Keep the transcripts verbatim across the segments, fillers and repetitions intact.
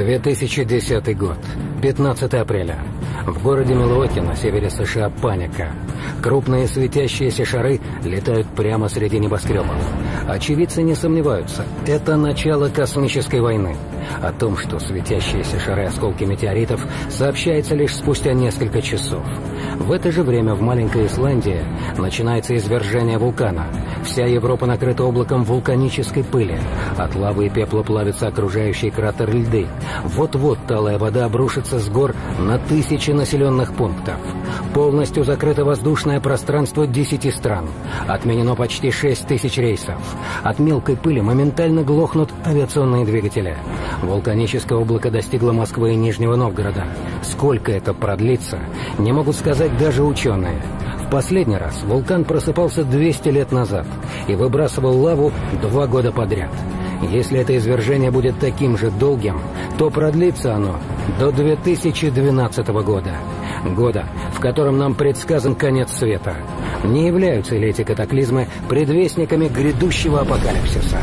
две тысячи десятый год, пятнадцатое апреля. В городе Милуоки на севере США паника. Крупные светящиеся шары летают прямо среди небоскребов. Очевидцы не сомневаются, это начало космической войны. О том, что светящиеся шары — осколки метеоритов, сообщается лишь спустя несколько часов. В это же время в маленькой Исландии начинается извержение вулкана. Вся Европа накрыта облаком вулканической пыли. От лавы и пепла плавится окружающий кратер льды. Вот-вот талая вода обрушится с гор на тысячи населенных пунктов. Полностью закрыто воздушное пространство десяти стран. Отменено почти шесть тысяч рейсов. От мелкой пыли моментально глохнут авиационные двигатели. Вулканическое облако достигло Москвы и Нижнего Новгорода. Сколько это продлится, не могут сказать даже ученые. В последний раз вулкан просыпался двести лет назад и выбрасывал лаву два года подряд. Если это извержение будет таким же долгим, то продлится оно до две тысячи двенадцатого года. Года, в котором нам предсказан конец света. Не являются ли эти катаклизмы предвестниками грядущего апокалипсиса?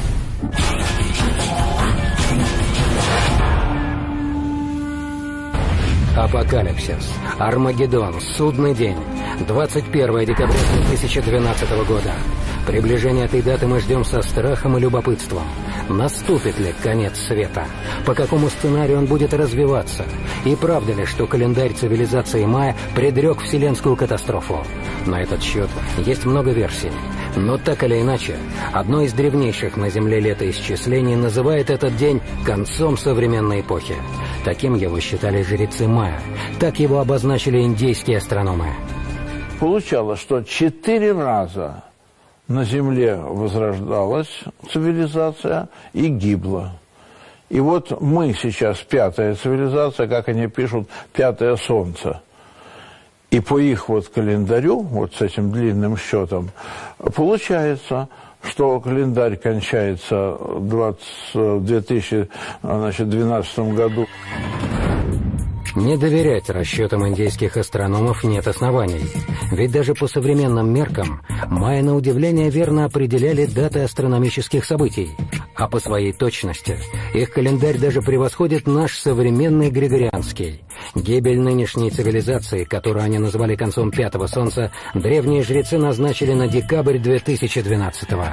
Апокалипсис, Армагеддон, судный день, двадцать первое декабря две тысячи двенадцатого года. Приближение этой даты мы ждем со страхом и любопытством. Наступит ли конец света? По какому сценарию он будет развиваться? И правда ли, что календарь цивилизации майя предрек вселенскую катастрофу? На этот счет есть много версий. Но так или иначе, одно из древнейших на Земле летоисчислений называет этот день концом современной эпохи. Таким его считали жрецы майя. Так его обозначили индейские астрономы. Получалось, что четыре раза на Земле возрождалась цивилизация и гибла. И вот мы сейчас пятая цивилизация, как они пишут, пятое солнце. И по их вот календарю, вот с этим длинным счетом, получается, что календарь кончается в две тысячи двенадцатом году. Не доверять расчетам индейских астрономов нет оснований. Ведь даже по современным меркам майя на удивление верно определяли даты астрономических событий. А по своей точности их календарь даже превосходит наш современный григорианский. Гибель нынешней цивилизации, которую они называли концом пятого солнца, древние жрецы назначили на декабрь две тысячи двенадцатого.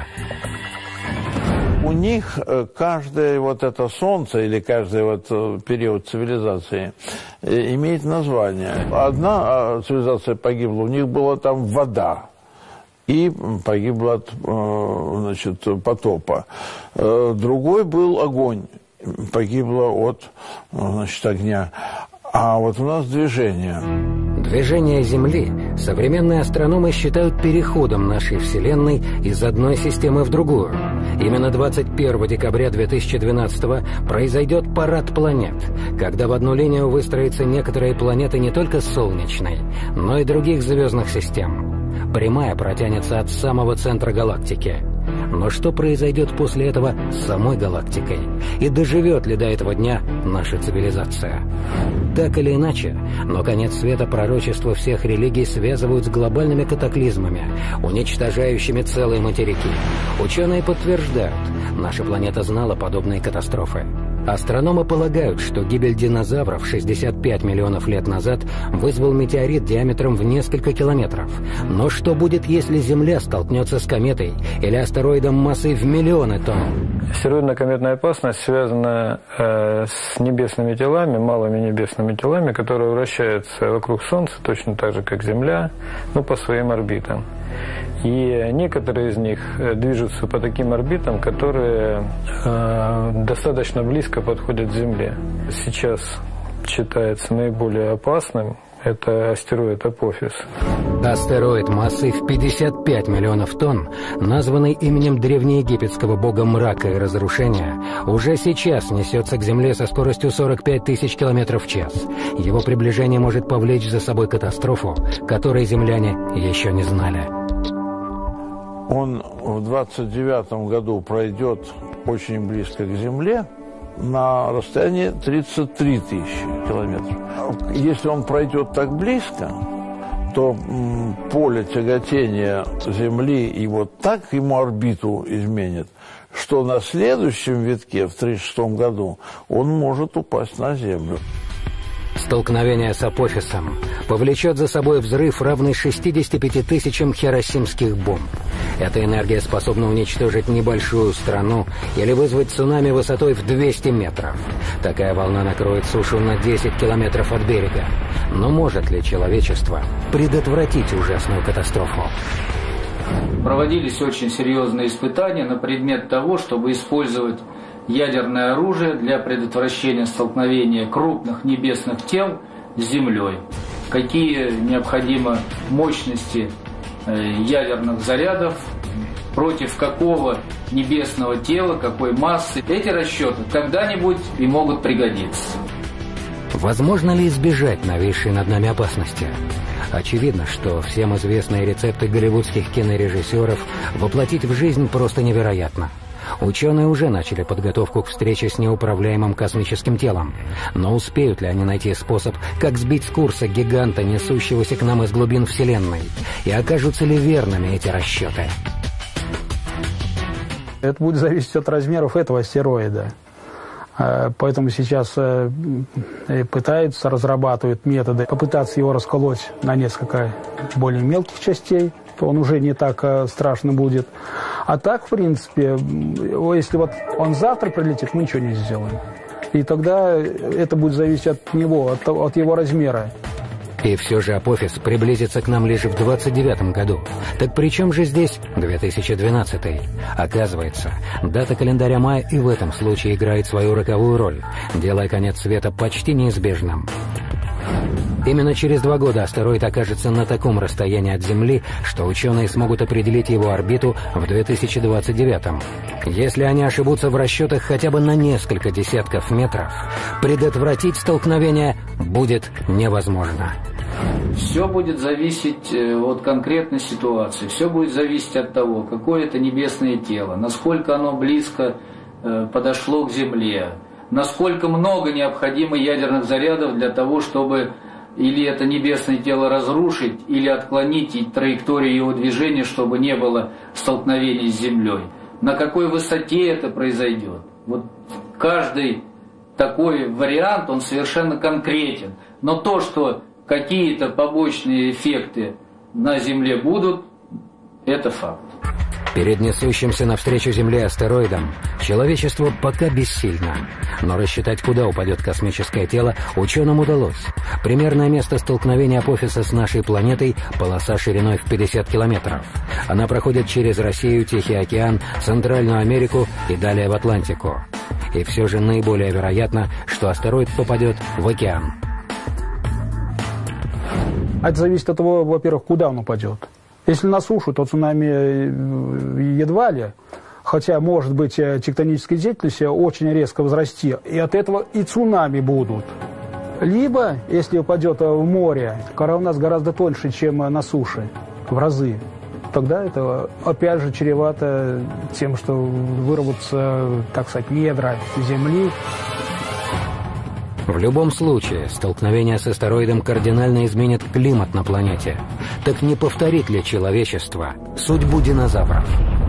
У них каждое вот это солнце или каждый вот период цивилизации имеет название. Одна цивилизация погибла, у них была там вода. И погибла от, значит, потопа. Другой был огонь, погибло от, значит, огня. А вот у нас движение. Движение Земли современные астрономы считают переходом нашей Вселенной из одной системы в другую. Именно двадцать первого декабря две тысячи двенадцатого произойдет парад планет, когда в одну линию выстроятся некоторые планеты не только Солнечной, но и других звездных систем. Прямая протянется от самого центра галактики. Но что произойдет после этого с самой галактикой? И доживет ли до этого дня наша цивилизация? Так или иначе, но конец света пророчества всех религий связывают с глобальными катаклизмами, уничтожающими целые материки. Ученые подтверждают, наша планета знала подобные катастрофы. Астрономы полагают, что гибель динозавров шестьдесят пять миллионов лет назад вызвал метеорит диаметром в несколько километров. Но что будет, если Земля столкнется с кометой или астероидом массой в миллионы тонн? Астероидно-кометная опасность связана э, с небесными телами, малыми небесными телами, которые вращаются вокруг Солнца точно так же, как Земля, но по своим орбитам. И некоторые из них движутся по таким орбитам, которые э, достаточно близко подходят к Земле. Сейчас считается наиболее опасным это астероид Апофис. Астероид массой в пятьдесят пять миллионов тонн, названный именем древнеегипетского бога мрака и разрушения, уже сейчас несется к Земле со скоростью сорок пять тысяч километров в час. Его приближение может повлечь за собой катастрофу, которой земляне еще не знали. Он в двадцать девятом году пройдет очень близко к Земле на расстоянии тридцать три тысячи километров. Если он пройдет так близко, что м, поле тяготения Земли и вот так ему орбиту изменит, что на следующем витке, в тридцать шестом году, он может упасть на Землю. Столкновение с Апофисом повлечет за собой взрыв, равный шестидесяти пяти тысячам хиросимских бомб. Эта энергия способна уничтожить небольшую страну или вызвать цунами высотой в двести метров. Такая волна накроет сушу на десять километров от берега. Но может ли человечество предотвратить ужасную катастрофу? Проводились очень серьезные испытания на предмет того, чтобы использовать ядерное оружие для предотвращения столкновения крупных небесных тел с Землей. Какие необходимы мощности ядерных зарядов, против какого небесного тела, какой массы. Эти расчеты когда-нибудь и могут пригодиться. Возможно ли избежать нависшей над нами опасности? Очевидно, что всем известные рецепты голливудских кинорежиссеров воплотить в жизнь просто невероятно. Ученые уже начали подготовку к встрече с неуправляемым космическим телом. Но успеют ли они найти способ, как сбить с курса гиганта, несущегося к нам из глубин Вселенной? И окажутся ли верными эти расчеты? Это будет зависеть от размеров этого астероида. Поэтому сейчас пытаются, разрабатывают методы, попытаться его расколоть на несколько более мелких частей. Он уже не так страшно будет. А так, в принципе, если вот он завтра прилетит, мы ничего не сделаем. И тогда это будет зависеть от него, от, от его размера. И все же Апофис приблизится к нам лишь в двадцать девятом году. Так при чем же здесь две тысячи двенадцатый? Оказывается, дата календаря мая и в этом случае играет свою роковую роль, делая конец света почти неизбежным. Именно через два года астероид окажется на таком расстоянии от Земли, что ученые смогут определить его орбиту в две тысячи двадцать девятом. Если они ошибутся в расчетах хотя бы на несколько десятков метров, предотвратить столкновение будет невозможно. Все будет зависеть от конкретной ситуации, все будет зависеть от того, какое это небесное тело, насколько оно близко подошло к Земле, насколько много необходимо ядерных зарядов для того, чтобы или это небесное тело разрушить, или отклонить траекторию его движения, чтобы не было столкновений с Землей. На какой высоте это произойдет? Вот каждый такой вариант, он совершенно конкретен. Но то, что какие-то побочные эффекты на Земле будут, это факт. Перед несущимся навстречу Земле астероидом человечество пока бессильно. Но рассчитать, куда упадет космическое тело, ученым удалось. Примерное место столкновения Апофиса с нашей планетой – полоса шириной в пятьдесят километров. Она проходит через Россию, Тихий океан, Центральную Америку и далее в Атлантику. И все же наиболее вероятно, что астероид попадет в океан. Это зависит от того, во-первых, куда он упадет. Если на сушу, то цунами едва ли, хотя, может быть, тектоническая деятельность очень резко возрасти, и от этого и цунами будут. Либо, если упадет в море, кора у нас гораздо тоньше, чем на суше, в разы, тогда это, опять же, чревато тем, что вырвутся, так сказать, недра Земли. В любом случае, столкновение с астероидом кардинально изменит климат на планете. Так не повторит ли человечество судьбу динозавров?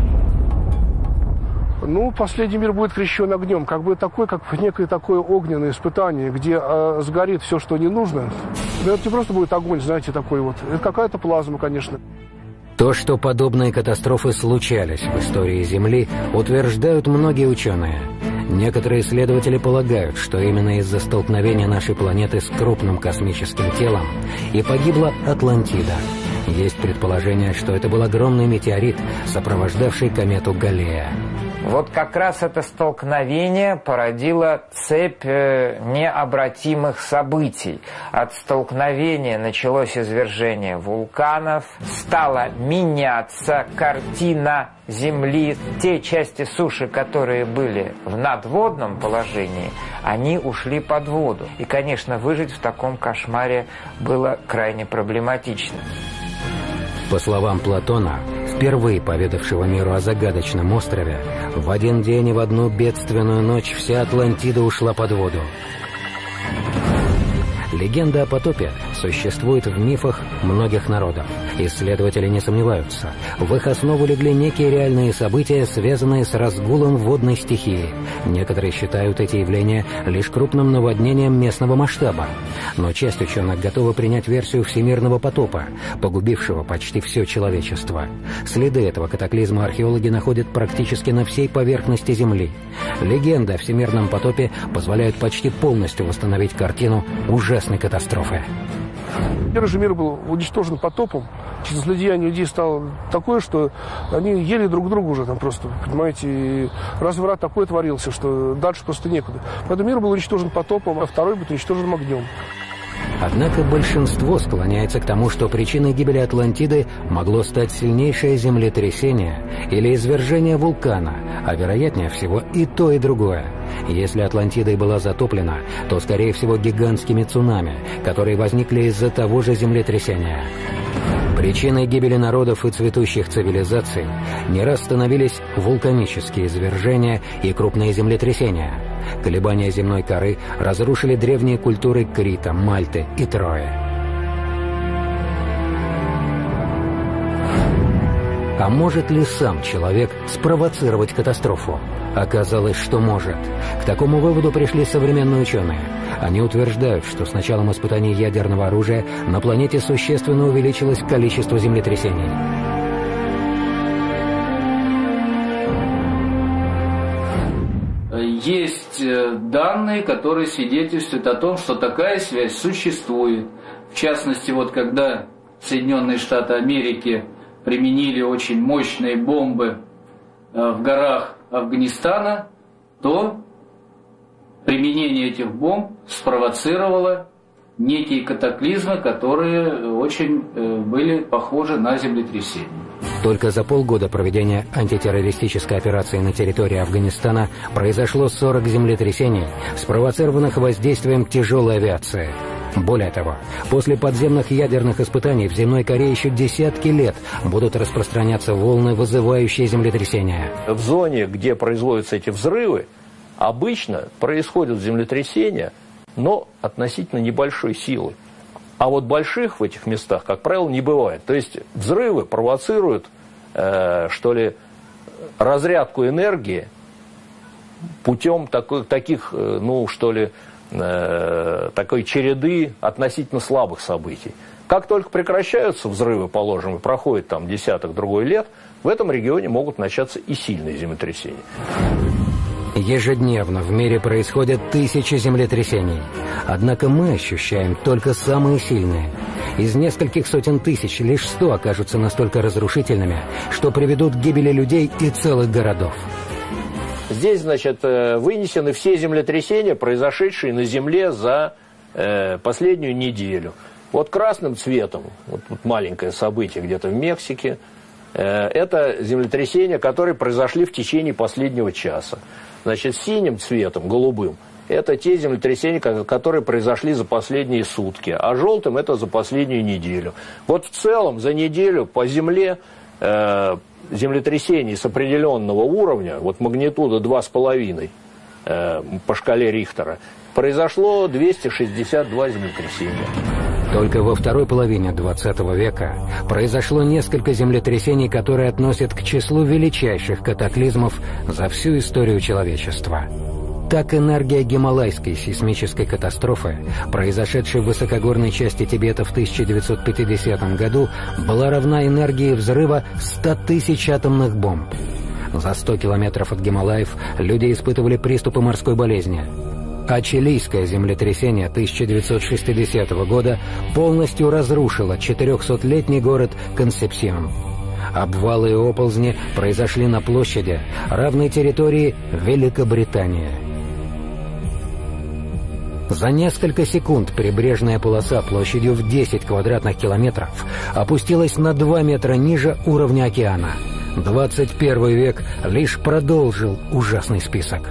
Ну, последний мир будет крещен огнем, как бы такой, как некое такое огненное испытание, где э, сгорит все, что не нужно. Да это не просто будет огонь, знаете, такой вот. Это какая-то плазма, конечно. То, что подобные катастрофы случались в истории Земли, утверждают многие ученые. Некоторые исследователи полагают, что именно из-за столкновения нашей планеты с крупным космическим телом и погибла Атлантида. Есть предположение, что это был огромный метеорит, сопровождавший комету Галлея. Вот как раз это столкновение породило цепь необратимых событий. От столкновения началось извержение вулканов, стала меняться картина Земли. Те части суши, которые были в надводном положении, они ушли под воду. И, конечно, выжить в таком кошмаре было крайне проблематично. По словам Платона, впервые поведавшего миру о загадочном острове, в один день и в одну бедственную ночь вся Атлантида ушла под воду. Легенда о потопе существует в мифах многих народов. Исследователи не сомневаются. В их основу легли некие реальные события, связанные с разгулом водной стихии. Некоторые считают эти явления лишь крупным наводнением местного масштаба. Но часть ученых готова принять версию всемирного потопа, погубившего почти все человечество. Следы этого катаклизма археологи находят практически на всей поверхности Земли. Легенда о всемирном потопе позволяет почти полностью восстановить картину ужасной катастрофы. Первый же мир был уничтожен потопом. Числоизлияние людей стало такое, что они ели друг друга уже там просто, понимаете, и разврат такой творился, что дальше просто некуда. Поэтому мир был уничтожен потопом, а второй будет уничтожен огнем. Однако большинство склоняется к тому, что причиной гибели Атлантиды могло стать сильнейшее землетрясение или извержение вулкана, а вероятнее всего и то, и другое. Если Атлантида и была затоплена, то, скорее всего, гигантскими цунами, которые возникли из-за того же землетрясения. Причиной гибели народов и цветущих цивилизаций не раз становились вулканические извержения и крупные землетрясения. Колебания земной коры разрушили древние культуры Крита, Мальты и Трои. А может ли сам человек спровоцировать катастрофу? Оказалось, что может. К такому выводу пришли современные ученые. Они утверждают, что с началом испытаний ядерного оружия на планете существенно увеличилось количество землетрясений. Есть данные, которые свидетельствуют о том, что такая связь существует. В частности, вот когда Соединенные Штаты Америки применили очень мощные бомбы в горах Афганистана, то применение этих бомб спровоцировало некие катаклизмы, которые очень были похожи на землетрясение. Только за полгода проведения антитеррористической операции на территории Афганистана произошло сорок землетрясений, спровоцированных воздействием тяжелой авиации. Более того, после подземных ядерных испытаний в земной коре еще десятки лет будут распространяться волны, вызывающие землетрясения. В зоне, где производятся эти взрывы, обычно происходят землетрясения, но относительно небольшой силы. А вот больших в этих местах, как правило, не бывает. То есть взрывы провоцируют, э, что ли, разрядку энергии путем такой, таких, ну, что ли, э, такой череды относительно слабых событий. Как только прекращаются взрывы, положим, и проходит там десяток-другой лет, в этом регионе могут начаться и сильные землетрясения. Ежедневно в мире происходят тысячи землетрясений. Однако мы ощущаем только самые сильные. Из нескольких сотен тысяч лишь сто окажутся настолько разрушительными, что приведут к гибели людей и целых городов. Здесь, значит, вынесены все землетрясения, произошедшие на Земле за э, последнюю неделю. Вот красным цветом, вот, вот маленькое событие где-то в Мексике, э, это землетрясения, которые произошли в течение последнего часа. Значит, синим цветом, голубым, это те землетрясения, которые произошли за последние сутки, а желтым это за последнюю неделю. Вот в целом за неделю по Земле э, землетрясений с определенного уровня, вот магнитуда два с половиной э, по шкале Рихтера, произошло двести шестьдесят два землетрясения. Только во второй половине двадцатого века произошло несколько землетрясений, которые относят к числу величайших катаклизмов за всю историю человечества. Так энергия гималайской сейсмической катастрофы, произошедшей в высокогорной части Тибета в тысяча девятьсот пятидесятом году, была равна энергии взрыва ста тысяч атомных бомб. За сто километров от Гималаев люди испытывали приступы морской болезни. А чилийское землетрясение тысяча девятьсот шестидесятого года полностью разрушило четырехсотлетний город Консепсьон. Обвалы и оползни произошли на площади, равной территории Великобритании. За несколько секунд прибрежная полоса площадью в десять квадратных километров опустилась на два метра ниже уровня океана. двадцать первый век лишь продолжил ужасный список.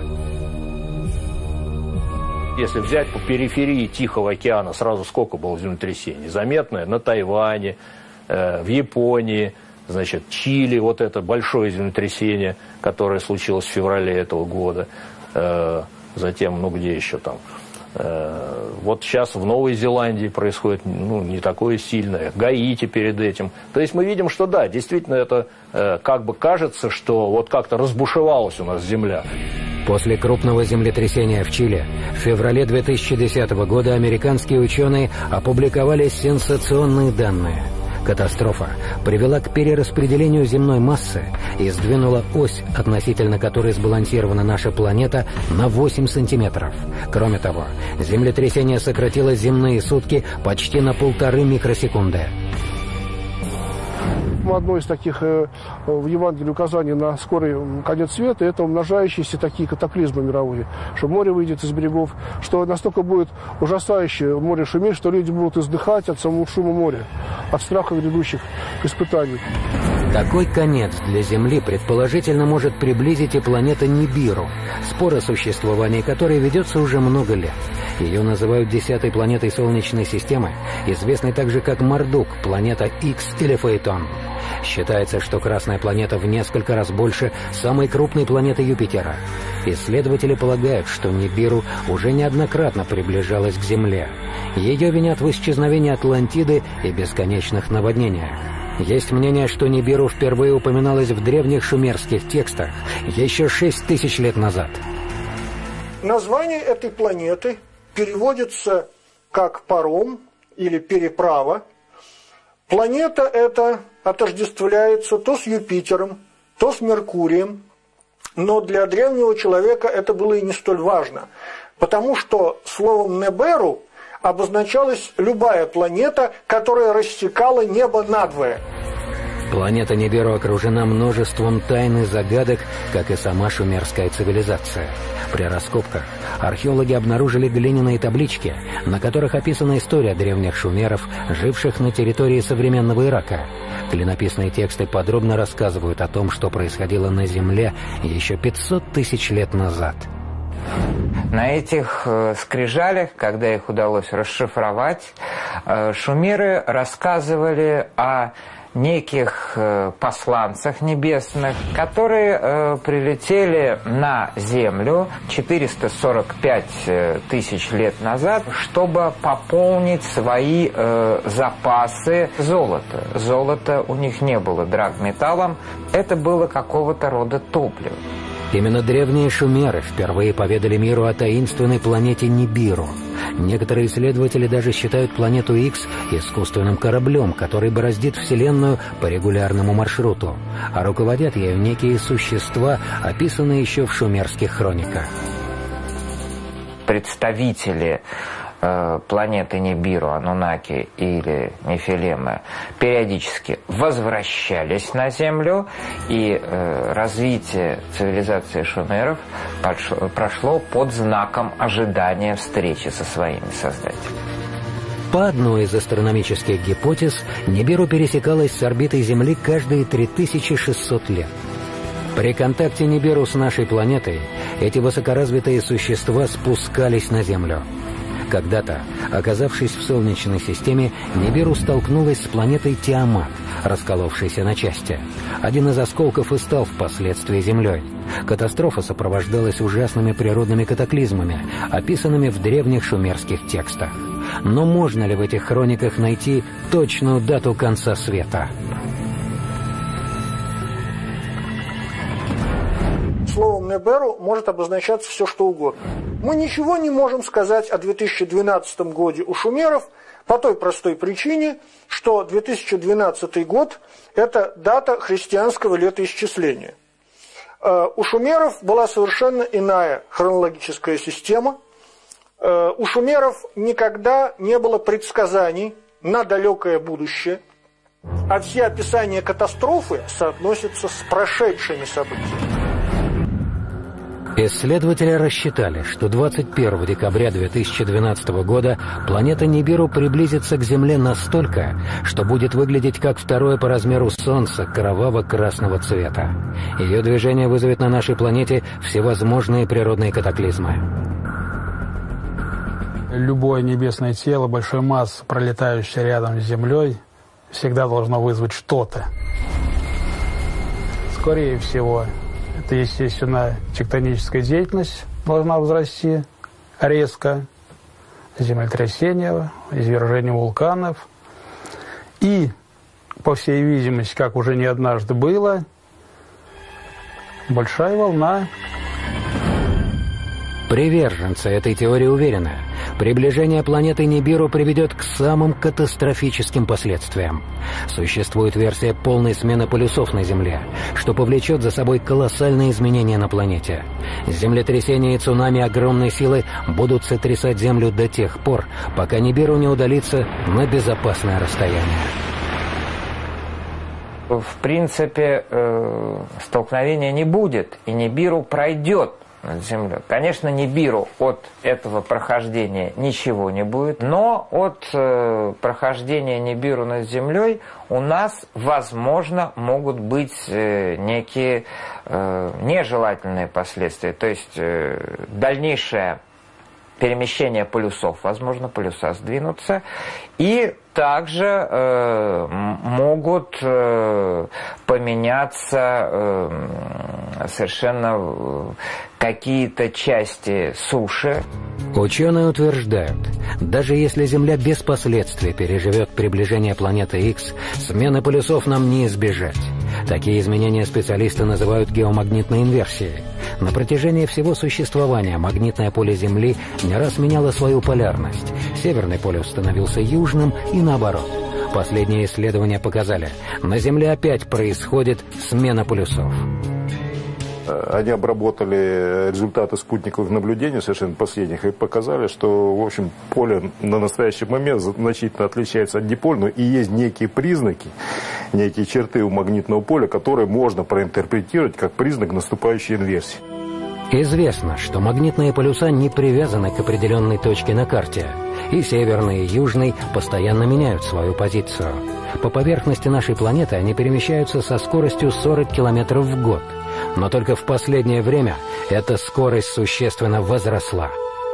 Если взять по периферии Тихого океана, сразу сколько было землетрясений? Заметное на Тайване, э, в Японии, значит, Чили, вот это большое землетрясение, которое случилось в феврале этого года. Э, затем, ну где еще там? Вот сейчас в Новой Зеландии происходит ну, не такое сильное, Гаити перед этим. То есть мы видим, что да, действительно это как бы кажется, что вот как-то разбушевалась у нас земля. После крупного землетрясения в Чили в феврале две тысячи десятого года американские ученые опубликовали сенсационные данные. Катастрофа привела к перераспределению земной массы и сдвинула ось, относительно которой сбалансирована наша планета, на восемь сантиметров. Кроме того, землетрясение сократило земные сутки почти на полторы микросекунды. Одно из таких э, в Евангелии указаний на скорый конец света – это умножающиеся такие катаклизмы мировые, что море выйдет из берегов, что настолько будет ужасающе море шуметь, что люди будут издыхать от самого шума моря, от страха грядущих испытаний. Такой конец для Земли предположительно может приблизить и планета Нибиру, спор о существовании которой ведется уже много лет. Ее называют десятой планетой Солнечной системы, известной также как Мардук, планета Икс или Фаэтон. Считается, что Красная планета в несколько раз больше самой крупной планеты Юпитера. Исследователи полагают, что Нибиру уже неоднократно приближалась к Земле. Ее винят в исчезновении Атлантиды и бесконечных наводнениях. Есть мнение, что Нибиру впервые упоминалось в древних шумерских текстах еще шесть тысяч лет назад. Название этой планеты переводится как паром или переправа. Планета эта отождествляется то с Юпитером, то с Меркурием, но для древнего человека это было и не столь важно, потому что словом «неберу» обозначалась любая планета, которая рассекала небо надвое. Планета Нибиру окружена множеством тайн и загадок, как и сама шумерская цивилизация. При раскопках археологи обнаружили глиняные таблички, на которых описана история древних шумеров, живших на территории современного Ирака. Клинописные тексты подробно рассказывают о том, что происходило на Земле еще пятьсот тысяч лет назад. На этих э, скрижалях, когда их удалось расшифровать, э, шумеры рассказывали о неких э, посланцах небесных, которые э, прилетели на Землю четыреста сорок пять тысяч лет назад, чтобы пополнить свои э, запасы золота. Золото у них не было драгметаллом, это было какого-то рода топливо. Именно древние шумеры впервые поведали миру о таинственной планете Нибиру. Некоторые исследователи даже считают планету Икс искусственным кораблем, который бороздит Вселенную по регулярному маршруту, а руководят ею некие существа, описанные еще в шумерских хрониках. Представители э, планеты Нибиру, Анунаки или Нефилимы периодически возвращались на Землю, и э, развитие цивилизации шумеров прошло, прошло под знаком ожидания встречи со своими создателями. По одной из астрономических гипотез, Нибиру пересекалась с орбитой Земли каждые три тысячи шестьсот лет. При контакте Нибиру с нашей планетой эти высокоразвитые существа спускались на Землю. Когда-то, оказавшись в Солнечной системе, Нибиру столкнулась с планетой Тиамат, расколовшейся на части. Один из осколков и стал впоследствии Землей. Катастрофа сопровождалась ужасными природными катаклизмами, описанными в древних шумерских текстах. Но можно ли в этих хрониках найти точную дату конца света? Словом «неберу» может обозначаться все, что угодно. Мы ничего не можем сказать о две тысячи двенадцатом годе у шумеров по той простой причине, что две тысячи двенадцатый год – это дата христианского летоисчисления. У шумеров была совершенно иная хронологическая система. У шумеров никогда не было предсказаний на далекое будущее, а все описания катастрофы соотносятся с прошедшими событиями. Исследователи рассчитали, что двадцать первого декабря две тысячи двенадцатого года планета Нибиру приблизится к Земле настолько, что будет выглядеть как второе по размеру Солнце кроваво-красного цвета. Ее движение вызовет на нашей планете всевозможные природные катаклизмы. Любое небесное тело большой массы, пролетающее рядом с Землей, всегда должно вызвать что-то. Скорее всего, это, естественно, тектоническая деятельность должна возрасти резко, землетрясения, извержения вулканов. И, по всей видимости, как уже не однажды было, большая волна. Приверженцы этой теории уверены, приближение планеты Нибиру приведет к самым катастрофическим последствиям. Существует версия полной смены полюсов на Земле, что повлечет за собой колоссальные изменения на планете. Землетрясения и цунами огромной силы будут сотрясать Землю до тех пор, пока Нибиру не удалится на безопасное расстояние. В принципе, э, столкновения не будет, и Нибиру пройдет над Землей. Конечно, Нибиру от этого прохождения ничего не будет, но от э, прохождения Нибиру над Землей у нас, возможно, могут быть э, некие э, нежелательные последствия. То есть э, дальнейшее перемещение полюсов, возможно, полюса сдвинутся, и также э, могут э, поменяться э, совершенно какие-то части суши. Ученые утверждают, даже если Земля без последствий переживет приближение планеты Икс, смены полюсов нам не избежать. Такие изменения специалисты называют геомагнитной инверсией. На протяжении всего существования магнитное поле Земли не раз меняло свою полярность. Северный полюс становился южным и наоборот. Последние исследования показали, на Земле опять происходит смена полюсов. Они обработали результаты спутниковых наблюдений, совершенно последних, и показали, что, в общем, поле на настоящий момент значительно отличается от дипольного, и есть некие признаки, некие черты у магнитного поля, которые можно проинтерпретировать как признак наступающей инверсии. Известно, что магнитные полюса не привязаны к определенной точке на карте. И северный, и южный постоянно меняют свою позицию. По поверхности нашей планеты они перемещаются со скоростью сорок километров в год. Но только в последнее время эта скорость существенно возросла.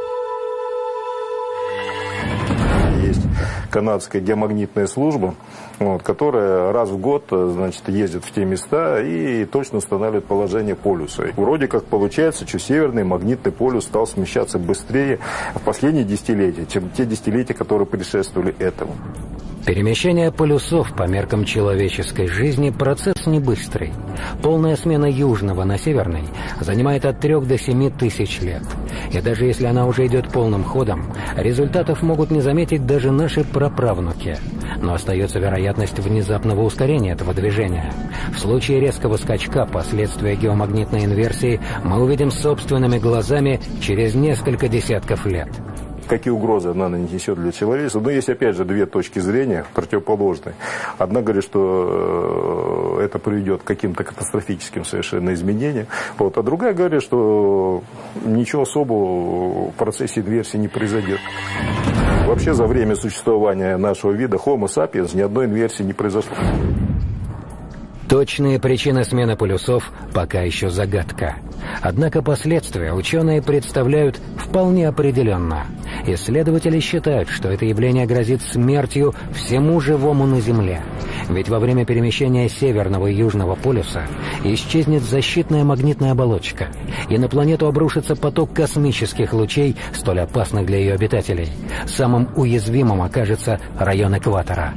Есть канадская геомагнитная служба, вот, которая раз в год, значит, ездит в те места и точно устанавливает положение полюса. Вроде как получается, что северный магнитный полюс стал смещаться быстрее в последние десятилетия, чем те десятилетия, которые предшествовали этому. Перемещение полюсов по меркам человеческой жизни – процесс не быстрый. Полная смена южного на северный занимает от трех до семи тысяч лет. И даже если она уже идет полным ходом, результатов могут не заметить даже наши праправнуки. Но остается вероятность внезапного ускорения этого движения. В случае резкого скачка последствия геомагнитной инверсии мы увидим собственными глазами через несколько десятков лет. Какие угрозы она нанесет для человечества? Но есть, опять же, две точки зрения противоположные. Одна говорит, что это приведет к каким-то катастрофическим совершенно изменениям. Вот. А другая говорит, что ничего особого в процессе инверсии не произойдет. Вообще, за время существования нашего вида Homo sapiens ни одной инверсии не произошло. Точные причины смены полюсов пока еще загадка. Однако последствия ученые представляют вполне определенно. Исследователи считают, что это явление грозит смертью всему живому на Земле. Ведь во время перемещения северного и южного полюса исчезнет защитная магнитная оболочка, и на планету обрушится поток космических лучей, столь опасных для ее обитателей. Самым уязвимым окажется район экватора.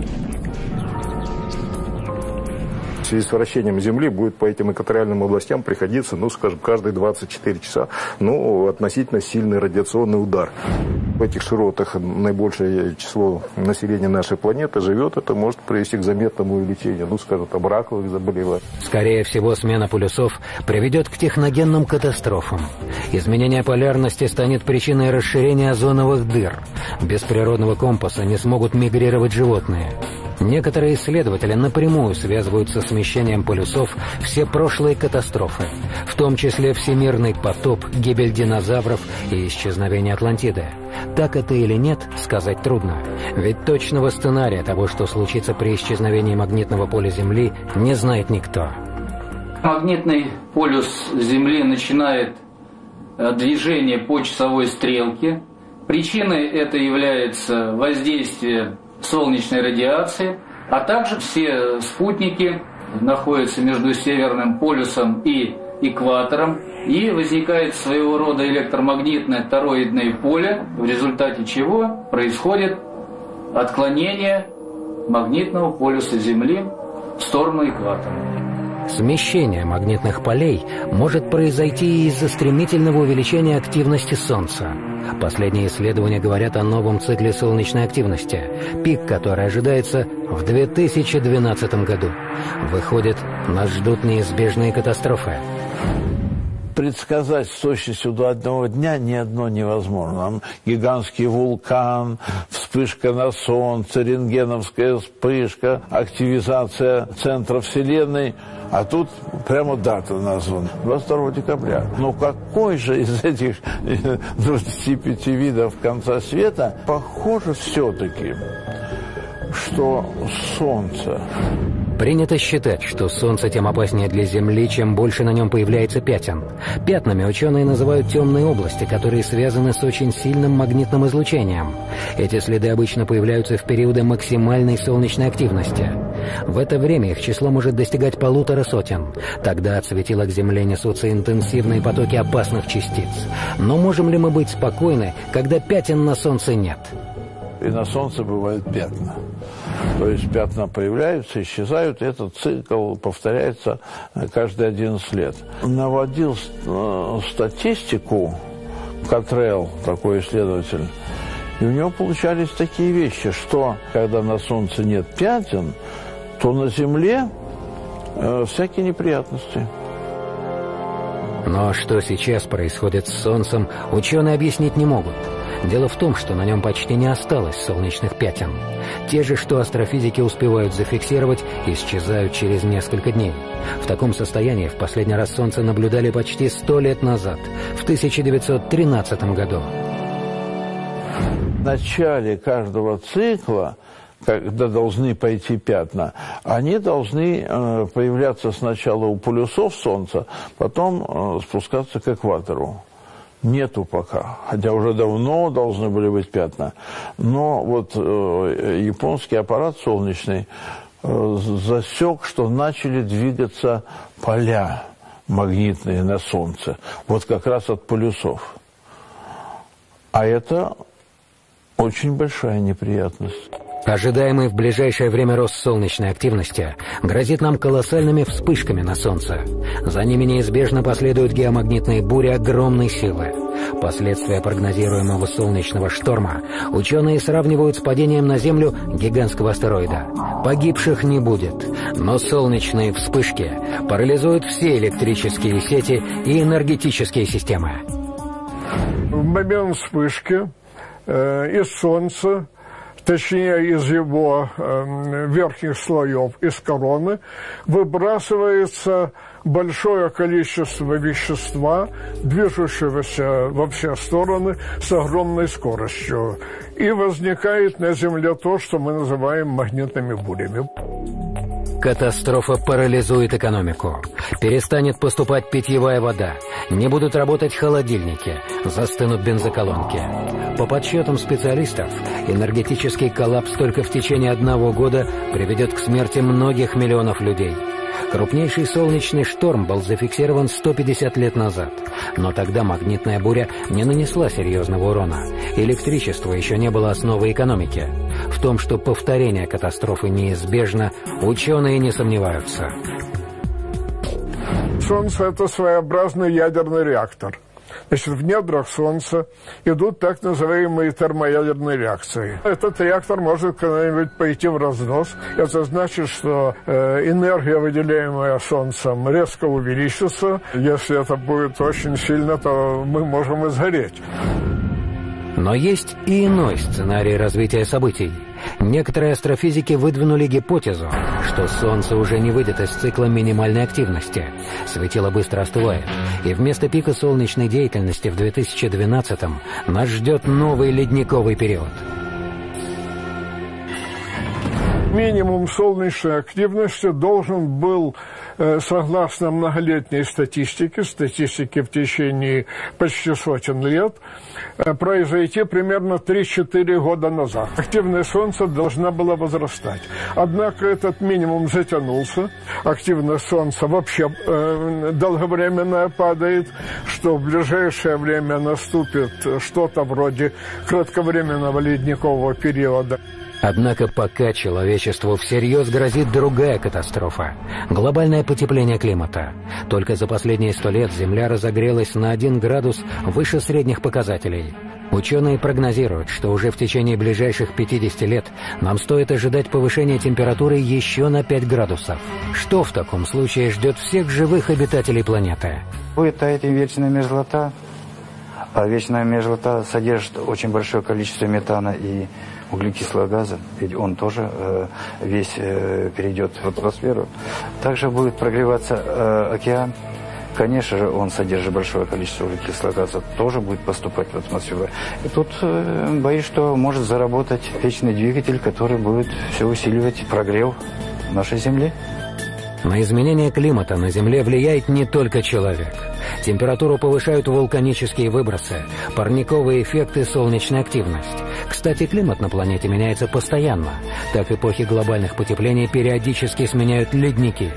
В связи с вращением Земли будет по этим экваториальным областям приходиться, ну, скажем, каждые двадцать четыре часа, ну, относительно сильный радиационный удар. В этих широтах наибольшее число населения нашей планеты живет, это может привести к заметному увеличению, ну, скажем, там, раковых заболеваний. Скорее всего, смена полюсов приведет к техногенным катастрофам. Изменение полярности станет причиной расширения озоновых дыр. Без природного компаса не смогут мигрировать животные. Некоторые исследователи напрямую связывают со смещением полюсов все прошлые катастрофы, в том числе всемирный потоп, гибель динозавров и исчезновение Атлантиды. Так это или нет, сказать трудно, ведь точного сценария того, что случится при исчезновении магнитного поля Земли, не знает никто. Магнитный полюс Земли начинает движение по часовой стрелке. Причиной это является воздействие солнечной радиации, а также все спутники находятся между Северным полюсом и экватором, и возникает своего рода электромагнитное тороидное поле, в результате чего происходит отклонение магнитного полюса Земли в сторону экватора. Смещение магнитных полей может произойти из-за стремительного увеличения активности Солнца. Последние исследования говорят о новом цикле солнечной активности, пик которой ожидается в две тысячи двенадцатом году. Выходит, нас ждут неизбежные катастрофы. Предсказать с точностью до одного дня ни одно невозможно. Там гигантский вулкан, вспышка на Солнце, рентгеновская вспышка, активизация центра Вселенной. А тут прямо дата названа, двадцать второго декабря. Но какой же из этих двадцати пяти видов конца света похоже все-таки, что Солнце? Принято считать, что Солнце тем опаснее для Земли, чем больше на нем появляется пятен. Пятнами ученые называют темные области, которые связаны с очень сильным магнитным излучением. Эти следы обычно появляются в периоды максимальной солнечной активности. В это время их число может достигать полутора сотен. Тогда от светила к Земле несутся интенсивные потоки опасных частиц. Но можем ли мы быть спокойны, когда пятен на Солнце нет? И на Солнце бывают пятна. То есть пятна появляются, исчезают, и этот цикл повторяется каждые одиннадцать лет. Наводил статистику Котрелл, такой исследователь, и у него получались такие вещи, что когда на Солнце нет пятен, то на Земле э, всякие неприятности. Но что сейчас происходит с Солнцем, ученые объяснить не могут. Дело в том, что на нем почти не осталось солнечных пятен. Те же, что астрофизики успевают зафиксировать, исчезают через несколько дней. В таком состоянии в последний раз Солнце наблюдали почти сто лет назад, в тысяча девятьсот тринадцатом году. В начале каждого цикла, когда должны пойти пятна, они должны э, появляться сначала у полюсов Солнца, потом э, спускаться к экватору. Нету пока, хотя уже давно должны были быть пятна. Но вот э, японский аппарат солнечный э, засек, что начали двигаться поля магнитные на Солнце. Вот как раз от полюсов. А это очень большая неприятность. Ожидаемый в ближайшее время рост солнечной активности грозит нам колоссальными вспышками на Солнце. За ними неизбежно последуют геомагнитные бури огромной силы. Последствия прогнозируемого солнечного шторма ученые сравнивают с падением на Землю гигантского астероида. Погибших не будет, но солнечные вспышки парализуют все электрические сети и энергетические системы. В момент вспышки э, из Солнца, точнее из его э, верхних слоев, из короны, выбрасывается большое количество вещества, движущегося во все стороны с огромной скоростью. И возникает на Земле то, что мы называем магнитными бурями. Катастрофа парализует экономику. Перестанет поступать питьевая вода. Не будут работать холодильники. Застынут бензоколонки. По подсчетам специалистов, энергетический коллапс только в течение одного года приведет к смерти многих миллионов людей. Крупнейший солнечный шторм был зафиксирован сто пятьдесят лет назад. Но тогда магнитная буря не нанесла серьезного урона. Электричество еще не было основой экономики. В том, что повторение катастрофы неизбежно, ученые не сомневаются. Солнце – это своеобразный ядерный реактор. Значит, в недрах Солнца идут так называемые термоядерные реакции. Этот реактор может когда-нибудь пойти в разнос. Это значит, что э, энергия, выделяемая Солнцем, резко увеличится. Если это будет очень сильно, то мы можем и сгореть. Но есть и иной сценарий развития событий. Некоторые астрофизики выдвинули гипотезу, что Солнце уже не выйдет из цикла минимальной активности. Светило быстро остывает, и вместо пика солнечной деятельности в две тысячи двенадцатом нас ждет новый ледниковый период. Минимум солнечной активности должен был согласно многолетней статистике, статистике в течение почти сотен лет, произойти примерно три-четыре года назад. Активность Солнца должна была возрастать. Однако этот минимум затянулся. Активность Солнца вообще э, долговременная падает, что в ближайшее время наступит что-то вроде кратковременного ледникового периода. Однако пока человечеству всерьез грозит другая катастрофа – глобальное потепление климата. Только за последние сто лет Земля разогрелась на один градус выше средних показателей. Ученые прогнозируют, что уже в течение ближайших пятидесяти лет нам стоит ожидать повышения температуры еще на пять градусов. Что в таком случае ждет всех живых обитателей планеты? Будет таять вечная мерзлота, а вечная мерзлота содержит очень большое количество метана и углекислого газа, ведь он тоже э, весь э, перейдет в атмосферу. Также будет прогреваться э, океан. Конечно же, он содержит большое количество углекислого газа, тоже будет поступать в атмосферу. И тут э, боюсь, что может заработать вечный двигатель, который будет все усиливать прогрев нашей Земли. На изменение климата на Земле влияет не только человек. Температуру повышают вулканические выбросы, парниковые эффекты, солнечная активность. Кстати, климат на планете меняется постоянно. Так эпохи глобальных потеплений периодически сменяют ледники.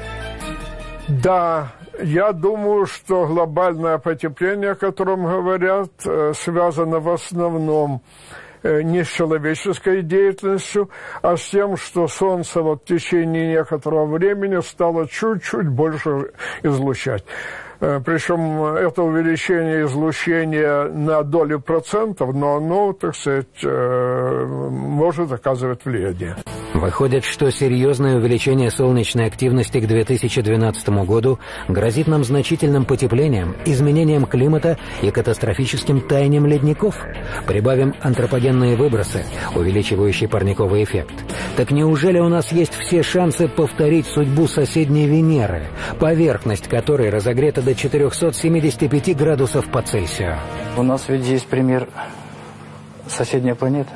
Да, я думаю, что глобальное потепление, о котором говорят, связано в основном не с человеческой деятельностью, а с тем, что Солнце вот в течение некоторого времени стало чуть-чуть больше излучать. Причем это увеличение излучения на долю процентов, но оно, так сказать, может оказывать влияние. Выходит, что серьезное увеличение солнечной активности к две тысячи двенадцатому году грозит нам значительным потеплением, изменением климата и катастрофическим таянием ледников. Прибавим антропогенные выбросы, увеличивающие парниковый эффект. Так неужели у нас есть все шансы повторить судьбу соседней Венеры, поверхность которой разогрета до четырехсот семидесяти пяти градусов по Цельсию? У нас ведь есть пример соседняя планета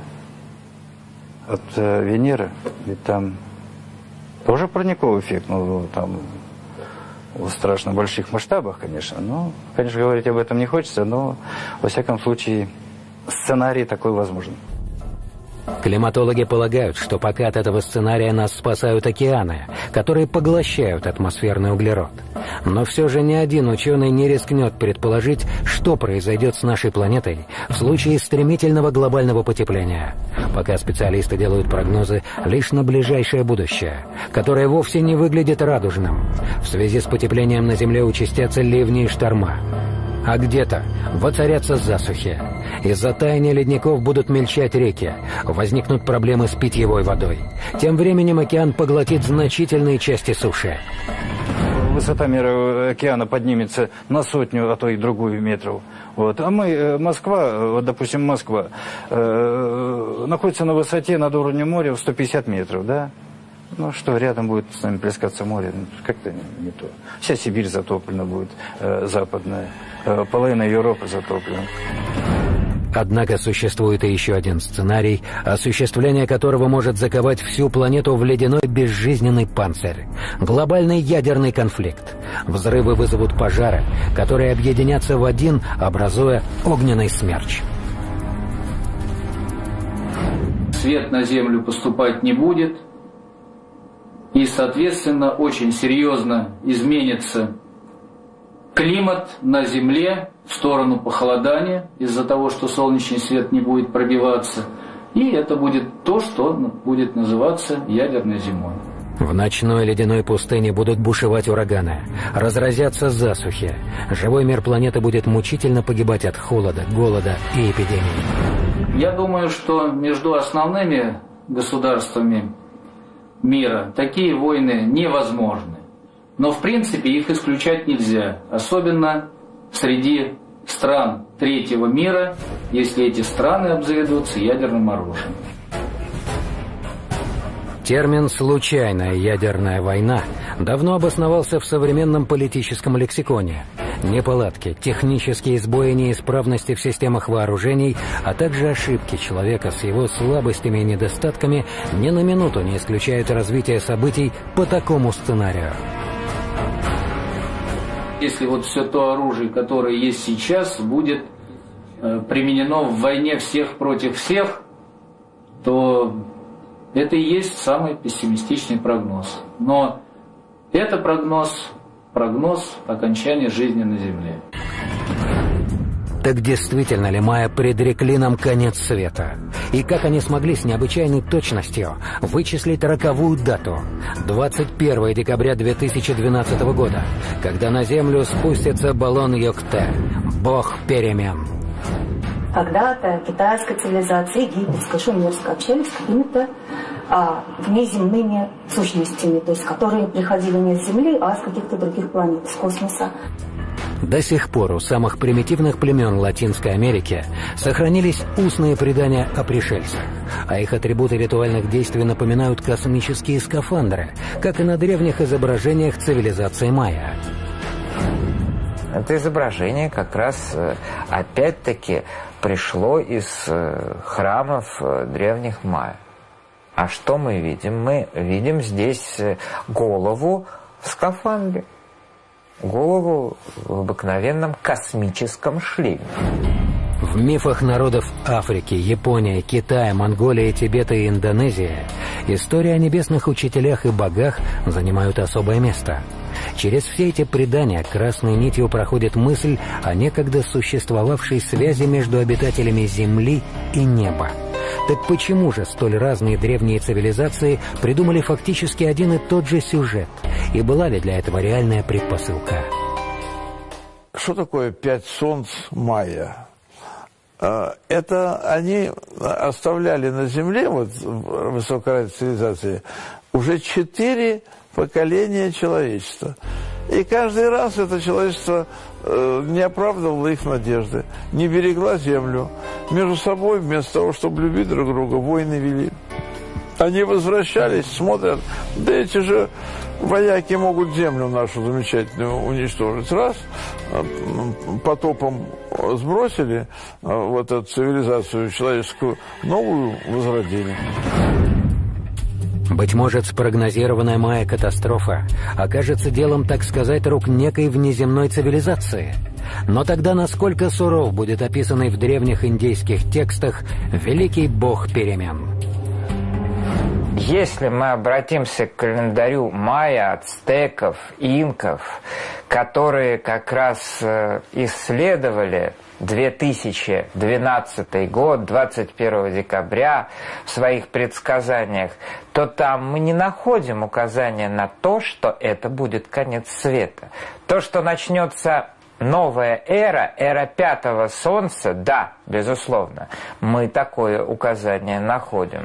от э, Венеры, ведь там тоже парниковый эффект, ну, там в страшно больших масштабах, конечно. Ну, конечно, говорить об этом не хочется, но, во всяком случае, сценарий такой возможен. Климатологи полагают, что пока от этого сценария нас спасают океаны, которые поглощают атмосферный углерод. Но все же ни один ученый не рискнет предположить, что произойдет с нашей планетой в случае стремительного глобального потепления. Пока специалисты делают прогнозы лишь на ближайшее будущее, которое вовсе не выглядит радужным. В связи с потеплением на Земле участятся ливни и шторма. А где-то воцарятся засухи. Из-за таяния ледников будут мельчать реки, возникнут проблемы с питьевой водой. Тем временем океан поглотит значительные части суши. Высота мира океана поднимется на сотню, а то и другую метров. Вот. А мы, Москва, вот, допустим, Москва, э, находится на высоте над уровнем моря в сто пятьдесят метров, да? Ну что, рядом будет с нами плескаться море, ну, как-то не, не то. Вся Сибирь затоплена будет, э, западная, э, половина Европы затоплена. Однако существует и еще один сценарий, осуществление которого может заковать всю планету в ледяной безжизненный панцирь. Глобальный ядерный конфликт. Взрывы вызовут пожары, которые объединятся в один, образуя огненный смерч. Свет на Землю поступать не будет, и, соответственно, очень серьезно изменится климат на Земле в сторону похолодания из-за того, что солнечный свет не будет пробиваться. И это будет то, что будет называться ядерной зимой. В ночной ледяной пустыне будут бушевать ураганы, разразятся засухи. Живой мир планеты будет мучительно погибать от холода, голода и эпидемий. Я думаю, что между основными государствами мира такие войны невозможны. Но в принципе их исключать нельзя, особенно среди стран третьего мира, если эти страны обзаведутся ядерным оружием. Термин «случайная ядерная война» давно обосновался в современном политическом лексиконе. Неполадки, технические сбои и неисправности в системах вооружений, а также ошибки человека с его слабостями и недостатками ни на минуту не исключают развитие событий по такому сценарию. Если вот все то оружие, которое есть сейчас, будет э, применено в войне всех против всех, то это и есть самый пессимистичный прогноз. Но это прогноз, прогноз окончания жизни на Земле. Так действительно ли майя предрекли нам конец света? И как они смогли с необычайной точностью вычислить роковую дату – двадцать первое декабря две тысячи двенадцатого года, когда на Землю спустится баллон Йокте, бог перемен? Когда-то китайская цивилизация, египетская, шумерская общались с какими-то а, внеземными сущностями, то есть которые приходили не с Земли, а с каких-то других планет, с космоса. До сих пор у самых примитивных племен Латинской Америки сохранились устные предания о пришельцах, а их атрибуты ритуальных действий напоминают космические скафандры, как и на древних изображениях цивилизации майя. Это изображение как раз опять-таки пришло из храмов древних майя. А что мы видим? Мы видим здесь голову в скафандре. Голову в обыкновенном космическом шлеме. В мифах народов Африки, Японии, Китая, Монголии, Тибета и Индонезии истории о небесных учителях и богах занимают особое место. Через все эти предания красной нитью проходит мысль о некогда существовавшей связи между обитателями Земли и неба. Так почему же столь разные древние цивилизации придумали фактически один и тот же сюжет? И была ли для этого реальная предпосылка? Что такое пять солнц майя? Это они оставляли на Земле, вот в высокоразвитой цивилизации, уже четыре поколения человечества. И каждый раз это человечество э, не оправдывало их надежды, не берегла Землю. Между собой, вместо того, чтобы любить друг друга, войны вели. Они возвращались, смотрят, да эти же вояки могут Землю нашу замечательную уничтожить. Раз, потопом сбросили вот эту цивилизацию человеческую, новую возродили. Быть может, спрогнозированная майя катастрофа окажется делом, так сказать, рук некой внеземной цивилизации. Но тогда насколько суров будет описанный в древних индейских текстах великий бог перемен? Если мы обратимся к календарю майя, ацтеков, инков, которые как раз исследовали две тысячи двенадцатый год, двадцать первого декабря в своих предсказаниях, то там мы не находим указания на то, что это будет конец света. То, что начнется новая эра, эра пятого солнца, да, безусловно, мы такое указание находим.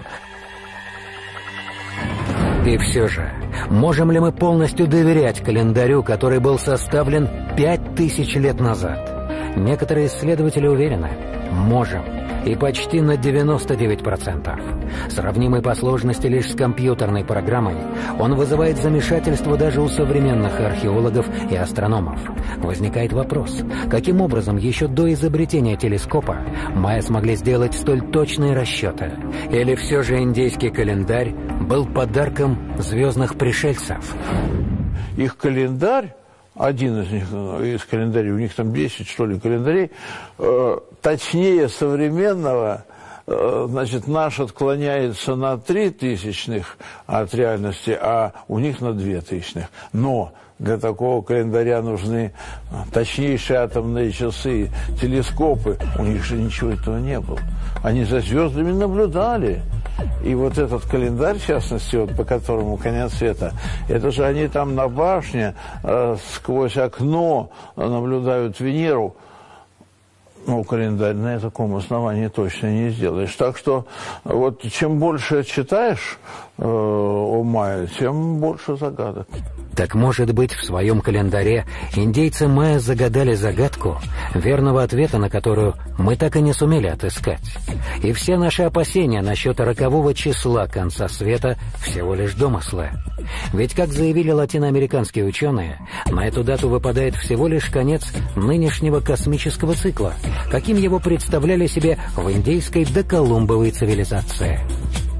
И все же, можем ли мы полностью доверять календарю, который был составлен пять тысяч лет назад? Некоторые исследователи уверены, можем, и почти на девяносто девять процентов. Сравнимый по сложности лишь с компьютерной программой, он вызывает замешательство даже у современных археологов и астрономов. Возникает вопрос, каким образом еще до изобретения телескопа майя смогли сделать столь точные расчеты? Или все же индейский календарь был подарком звездных пришельцев? Их календарь, один из них, из календарей, у них там десять, что ли, календарей, э, точнее современного, э, значит, наш отклоняется на три тысячных от реальности, а у них на две тысячных. Но для такого календаря нужны точнейшие атомные часы, телескопы. У них же ничего этого не было. Они за звездами наблюдали. И вот этот календарь, в частности, вот, по которому конец света, это же они там на башне э, сквозь окно наблюдают Венеру. Ну, календарь на таком основании точно не сделаешь. Так что вот чем больше читаешь э, о майя, тем больше загадок. Так может быть, в своем календаре индейцы майя загадали загадку, верного ответа на которую мы так и не сумели отыскать. И все наши опасения насчет рокового числа конца света всего лишь домыслы. Ведь, как заявили латиноамериканские ученые, на эту дату выпадает всего лишь конец нынешнего космического цикла, каким его представляли себе в индейской доколумбовой цивилизации.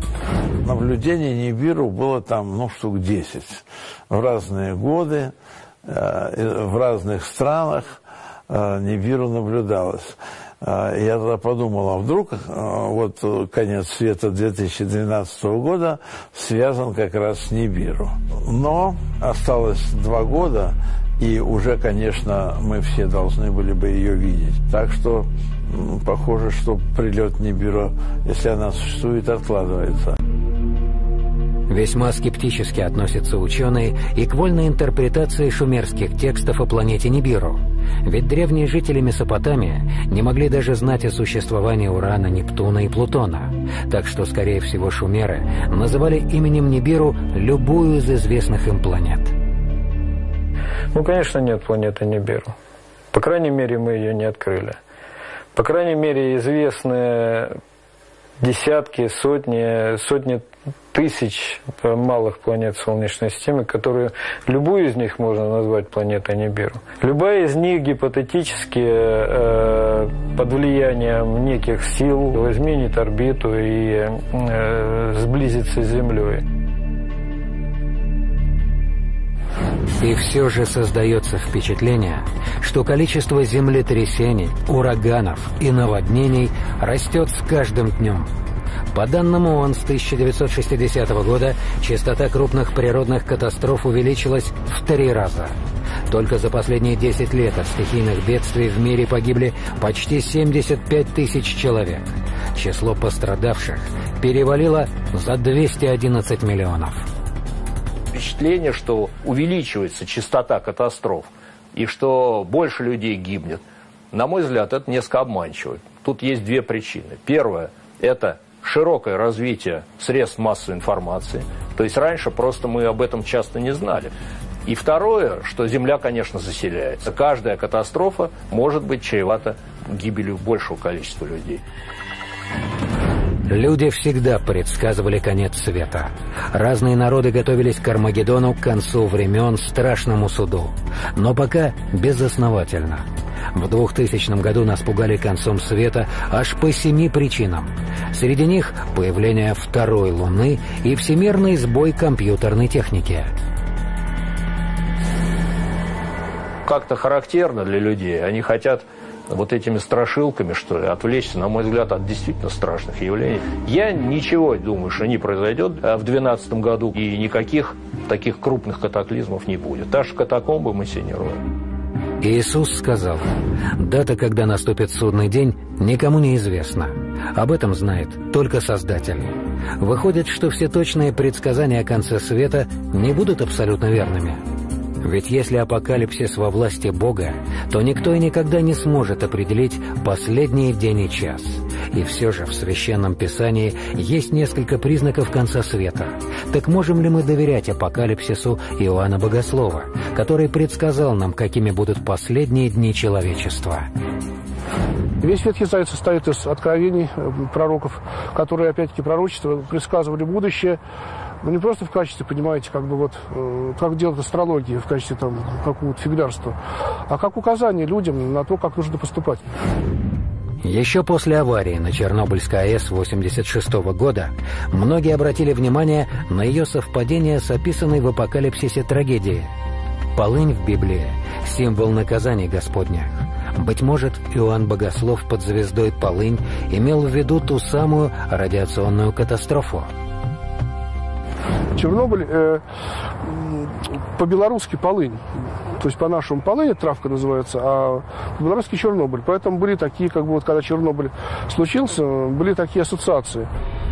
Наблюдений Нибиру было там, ну, штук десять в разные годы. в разных странах Нибиру наблюдалось. Я тогда подумал, а вдруг вот конец света две тысячи двенадцатого года связан как раз с Нибиру. Но осталось два года, и уже, конечно, мы все должны были бы ее видеть. Так что похоже, что прилет Нибиру, если она существует, откладывается. Весьма скептически относятся ученые и к вольной интерпретации шумерских текстов о планете Нибиру. Ведь древние жители Месопотамии не могли даже знать о существовании Урана, Нептуна и Плутона. Так что, скорее всего, шумеры называли именем Нибиру любую из известных им планет. Ну, конечно, нет планеты Нибиру. По крайней мере, мы ее не открыли. По крайней мере, известны десятки, сотни, сотни тысяч малых планет Солнечной системы, которые, любую из них можно назвать планетой Нибиру. Любая из них гипотетически э, под влиянием неких сил изменит орбиту и э, сблизится с Землей. И все же создается впечатление, что количество землетрясений, ураганов и наводнений растет с каждым днем. По данным ООН, с тысяча девятьсот шестидесятого года частота крупных природных катастроф увеличилась в три раза. Только за последние десять лет от стихийных бедствий в мире погибли почти семьдесят пять тысяч человек. Число пострадавших перевалило за двести одиннадцать миллионов. Впечатление, что увеличивается частота катастроф и что больше людей гибнет, на мой взгляд, это несколько обманчиво. Тут есть две причины. Первое – это широкое развитие средств массовой информации. То есть раньше просто мы об этом часто не знали. И второе, что Земля, конечно, заселяется. Каждая катастрофа может быть чревата гибелью большего количества людей. Люди всегда предсказывали конец света. Разные народы готовились к Армагеддону, к концу времен, страшному суду. Но пока безосновательно. В двухтысячном году нас пугали концом света аж по семи причинам. Среди них появление второй Луны и всемирный сбой компьютерной техники. Как-то характерно для людей. Они хотят вот этими страшилками, что ли, отвлечься, на мой взгляд, от действительно страшных явлений. Я ничего думаю, что не произойдет в две тысячи двенадцатом году, и никаких таких крупных катаклизмов не будет. Так что катакомбы мы себе не роем. Иисус сказал: «Дата, когда наступит судный день, никому не известна. Об этом знает только Создатель». Выходит, что все точные предсказания о конце света не будут абсолютно верными. Ведь если апокалипсис во власти Бога, то никто и никогда не сможет определить последний день и час. И все же в Священном Писании есть несколько признаков конца света. Так можем ли мы доверять апокалипсису Иоанна Богослова, который предсказал нам, какими будут последние дни человечества? Весь Ветхий Завет состоит из откровений пророков, которые, опять-таки, пророчества предсказывали будущее. Ну, не просто в качестве, понимаете, как бы вот, э, как делать астрологию, в качестве там какого-то фиглярства, а как указание людям на то, как нужно поступать. Еще после аварии на Чернобыльской АЭС восемьдесят шестого года многие обратили внимание на ее совпадение с описанной в апокалипсисе трагедией. Полынь в Библии – символ наказаний Господних. Быть может, Иоанн Богослов под звездой Полынь имел в виду ту самую радиационную катастрофу. Чернобыль э, по-белорусски полынь, то есть по-нашему полынь травка называется, а по-белорусски Чернобыль. Поэтому были такие, как бы вот когда Чернобыль случился, были такие ассоциации.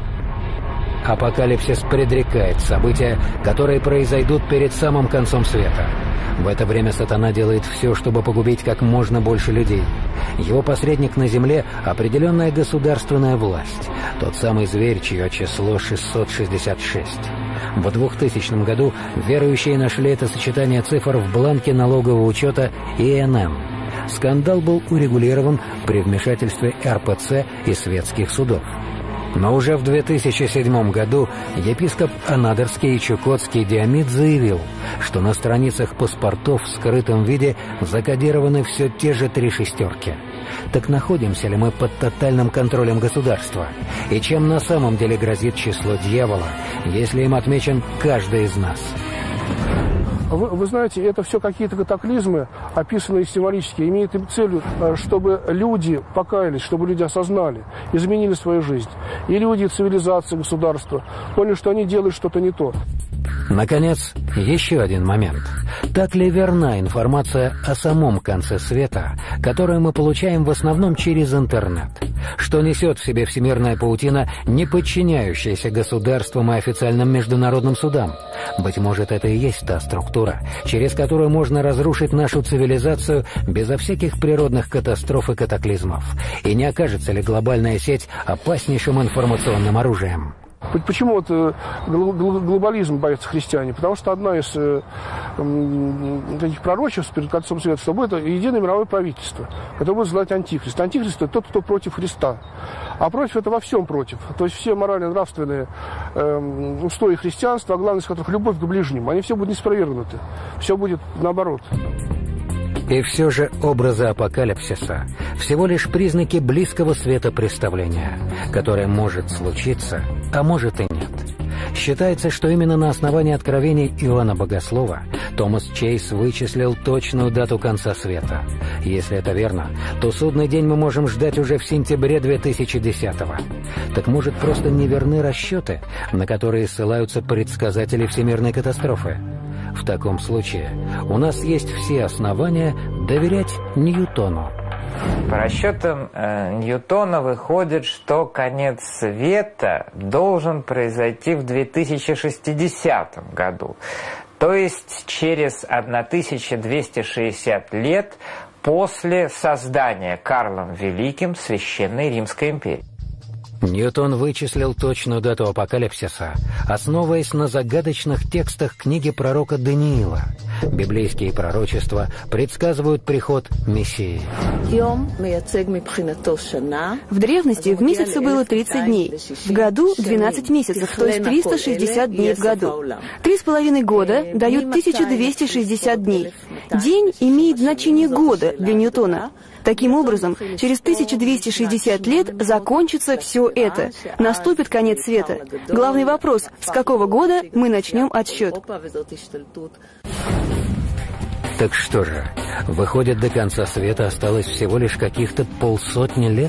Апокалипсис предрекает события, которые произойдут перед самым концом света. В это время сатана делает все, чтобы погубить как можно больше людей. Его посредник на земле – определенная государственная власть, тот самый зверь, чье число шестьсот шестьдесят шесть. В двухтысячном году верующие нашли это сочетание цифр в бланке налогового учета И Н Н. Скандал был урегулирован при вмешательстве Р П Ц и светских судов. Но уже в две тысячи седьмом году епископ Анадырский и Чукотский Диомид заявил, что на страницах паспортов в скрытом виде закодированы все те же три шестерки. Так находимся ли мы под тотальным контролем государства? И чем на самом деле грозит число дьявола, если им отмечен каждый из нас? Вы, вы знаете, это все какие-то катаклизмы, описанные символически, имеют целью, чтобы люди покаялись, чтобы люди осознали, изменили свою жизнь. И люди, и цивилизация, государство поняли, что они делают что-то не то. Наконец, еще один момент. Так ли верна информация о самом конце света, которую мы получаем в основном через интернет? Что несет в себе всемирная паутина, не подчиняющаяся государствам и официальным международным судам? Быть может, это и есть та структура, через которую можно разрушить нашу цивилизацию безо всяких природных катастроф и катаклизмов? И не окажется ли глобальная сеть опаснейшим информационным оружием? Почему вот глобализм боятся христиане? Потому что одна из э, таких пророчеств перед концом света, что будет единое мировое правительство, которое будет звать Антихрист. Антихрист – это тот, кто против Христа. А против – это во всем против. То есть все морально-нравственные э, устои христианства, а главное из которых любовь к ближнему, они все будут неспровергнуты. Все будет наоборот. И все же образы апокалипсиса – всего лишь признаки близкого светопреставления, которое может случиться, а может и нет. Считается, что именно на основании откровений Иоанна Богослова Томас Чейз вычислил точную дату конца света. Если это верно, то судный день мы можем ждать уже в сентябре две тысячи десятого. Так может, просто неверны расчеты, на которые ссылаются предсказатели всемирной катастрофы? В таком случае у нас есть все основания доверять Ньютону. По расчетам э, Ньютона выходит, что конец света должен произойти в две тысячи шестидесятом году. То есть через тысяча двести шестьдесят лет после создания Карлом Великим Священной Римской империи. Ньютон вычислил точную дату апокалипсиса, основываясь на загадочных текстах книги пророка Даниила. Библейские пророчества предсказывают приход Мессии. В древности в месяце было тридцать дней, в году двенадцать месяцев, то есть триста шестьдесят дней в году. Три с половиной года дают тысяча двести шестьдесят дней. День имеет значение года для Ньютона. Таким образом, через тысячу двести шестьдесят лет закончится все это. Наступит конец света. Главный вопрос, с какого года мы начнем отсчет? Так что же, выходит, до конца света осталось всего лишь каких-то полсотни лет?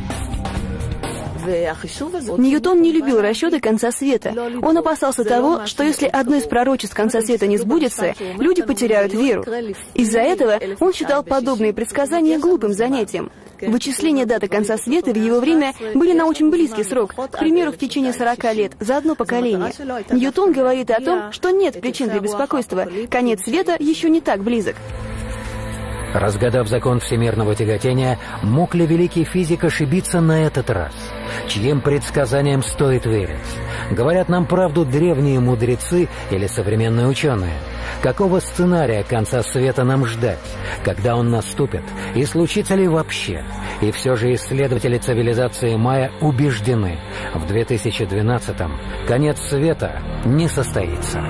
Ньютон не любил расчеты конца света. Он опасался того, что если одно из пророчеств конца света не сбудется, люди потеряют веру. Из-за этого он считал подобные предсказания глупым занятием. Вычисления даты конца света в его время были на очень близкий срок, к примеру, в течение сорока лет, за одно поколение. Ньютон говорит о том, что нет причин для беспокойства, конец света еще не так близок. Разгадав закон всемирного тяготения, мог ли великий физик ошибиться на этот раз? Чьим предсказаниям стоит верить? Говорят нам правду древние мудрецы или современные ученые? Какого сценария конца света нам ждать? Когда он наступит? И случится ли вообще? И все же исследователи цивилизации майя убеждены, в две тысячи двенадцатом конец света не состоится.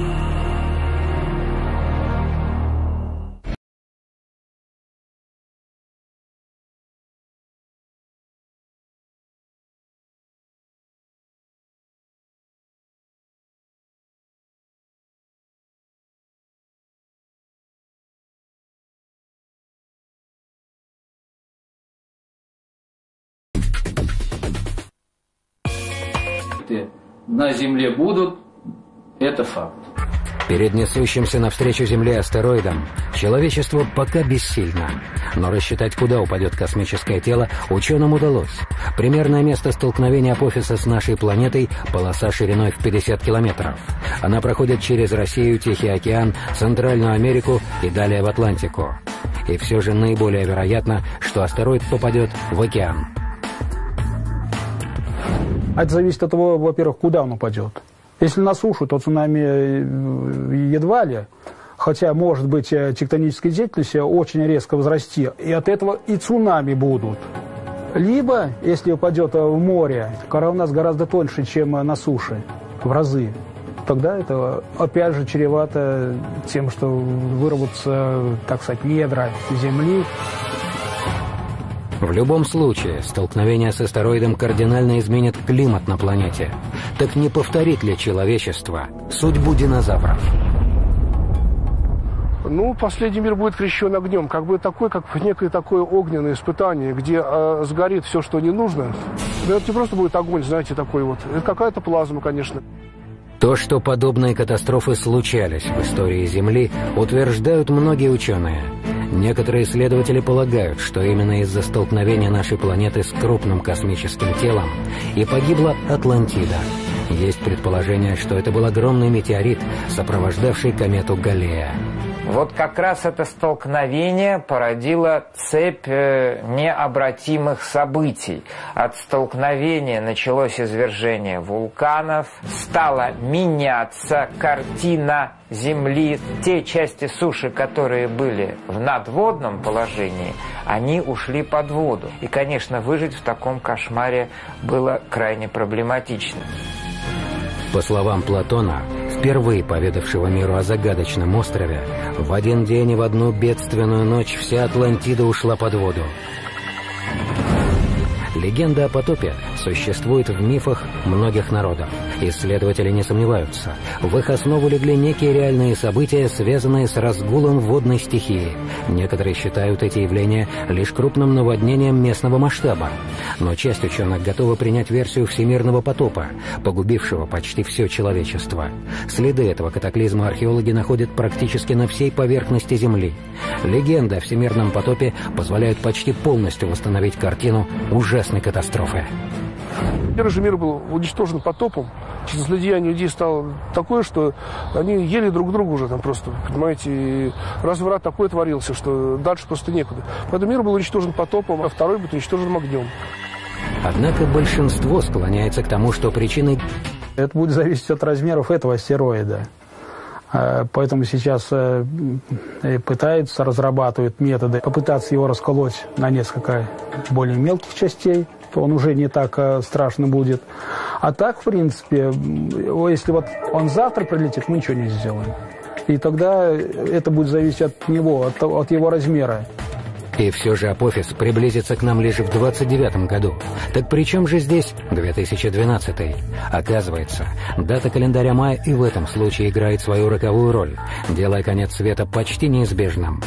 На Земле будут, это факт. Перед несущимся навстречу Земле астероидом человечество пока бессильно. Но рассчитать, куда упадет космическое тело, ученым удалось. Примерное место столкновения апофиса с нашей планетой – полоса шириной в пятьдесят километров. Она проходит через Россию, Тихий океан, Центральную Америку и далее в Атлантику. И все же наиболее вероятно, что астероид попадет в океан. Это зависит от того, во-первых, куда он упадет. Если на сушу, то цунами едва ли, хотя, может быть, тектоническая деятельность очень резко возрасти, и от этого и цунами будут. Либо, если упадет в море, кора у нас гораздо тоньше, чем на суше, в разы, тогда это, опять же, чревато тем, что вырвутся, так сказать, недра Земли. В любом случае, столкновение с астероидом кардинально изменит климат на планете. Так не повторит ли человечество судьбу динозавров? Ну, последний мир будет крещен огнем, как бы такой, как некое такое огненное испытание, где э, сгорит все, что не нужно. Но это не просто будет огонь, знаете, такой вот. Это какая-то плазма, конечно. То, что подобные катастрофы случались в истории Земли, утверждают многие ученые. Некоторые исследователи полагают, что именно из-за столкновения нашей планеты с крупным космическим телом и погибла Атлантида. Есть предположение, что это был огромный метеорит, сопровождавший комету Галлея. Вот как раз это столкновение породило цепь необратимых событий. От столкновения началось извержение вулканов, стала меняться картина Земли. Те части суши, которые были в надводном положении, они ушли под воду. И, конечно, выжить в таком кошмаре было крайне проблематично. По словам Платона, впервые поведавшего миру о загадочном острове, в один день и в одну бедственную ночь вся Атлантида ушла под воду. Легенда о потопе существует в мифах многих народов. Исследователи не сомневаются. В их основу легли некие реальные события, связанные с разгулом водной стихии. Некоторые считают эти явления лишь крупным наводнением местного масштаба. Но часть ученых готова принять версию всемирного потопа, погубившего почти все человечество. Следы этого катаклизма археологи находят практически на всей поверхности Земли. Легенда о всемирном потопе позволяет почти полностью восстановить картину ужасной катастрофы. Первый же мир был уничтожен потопом. Числоизлияние людей стало такое, что они ели друг друга уже там просто, понимаете, и разврат такой творился, что дальше просто некуда. Поэтому мир был уничтожен потопом, а второй будет уничтожен огнем. Однако большинство склоняется к тому, что причиной... Это будет зависеть от размеров этого астероида. Поэтому сейчас пытаются, разрабатывают методы, попытаться его расколоть на несколько более мелких частей. Он уже не так страшно будет. А так, в принципе, если вот он завтра прилетит, мы ничего не сделаем. И тогда это будет зависеть от него, от, от его размера. И все же апофис приблизится к нам лишь в двадцать девятом году. Так при чем же здесь две тысячи двенадцатый? Оказывается, дата календаря мая и в этом случае играет свою роковую роль, делая конец света почти неизбежным.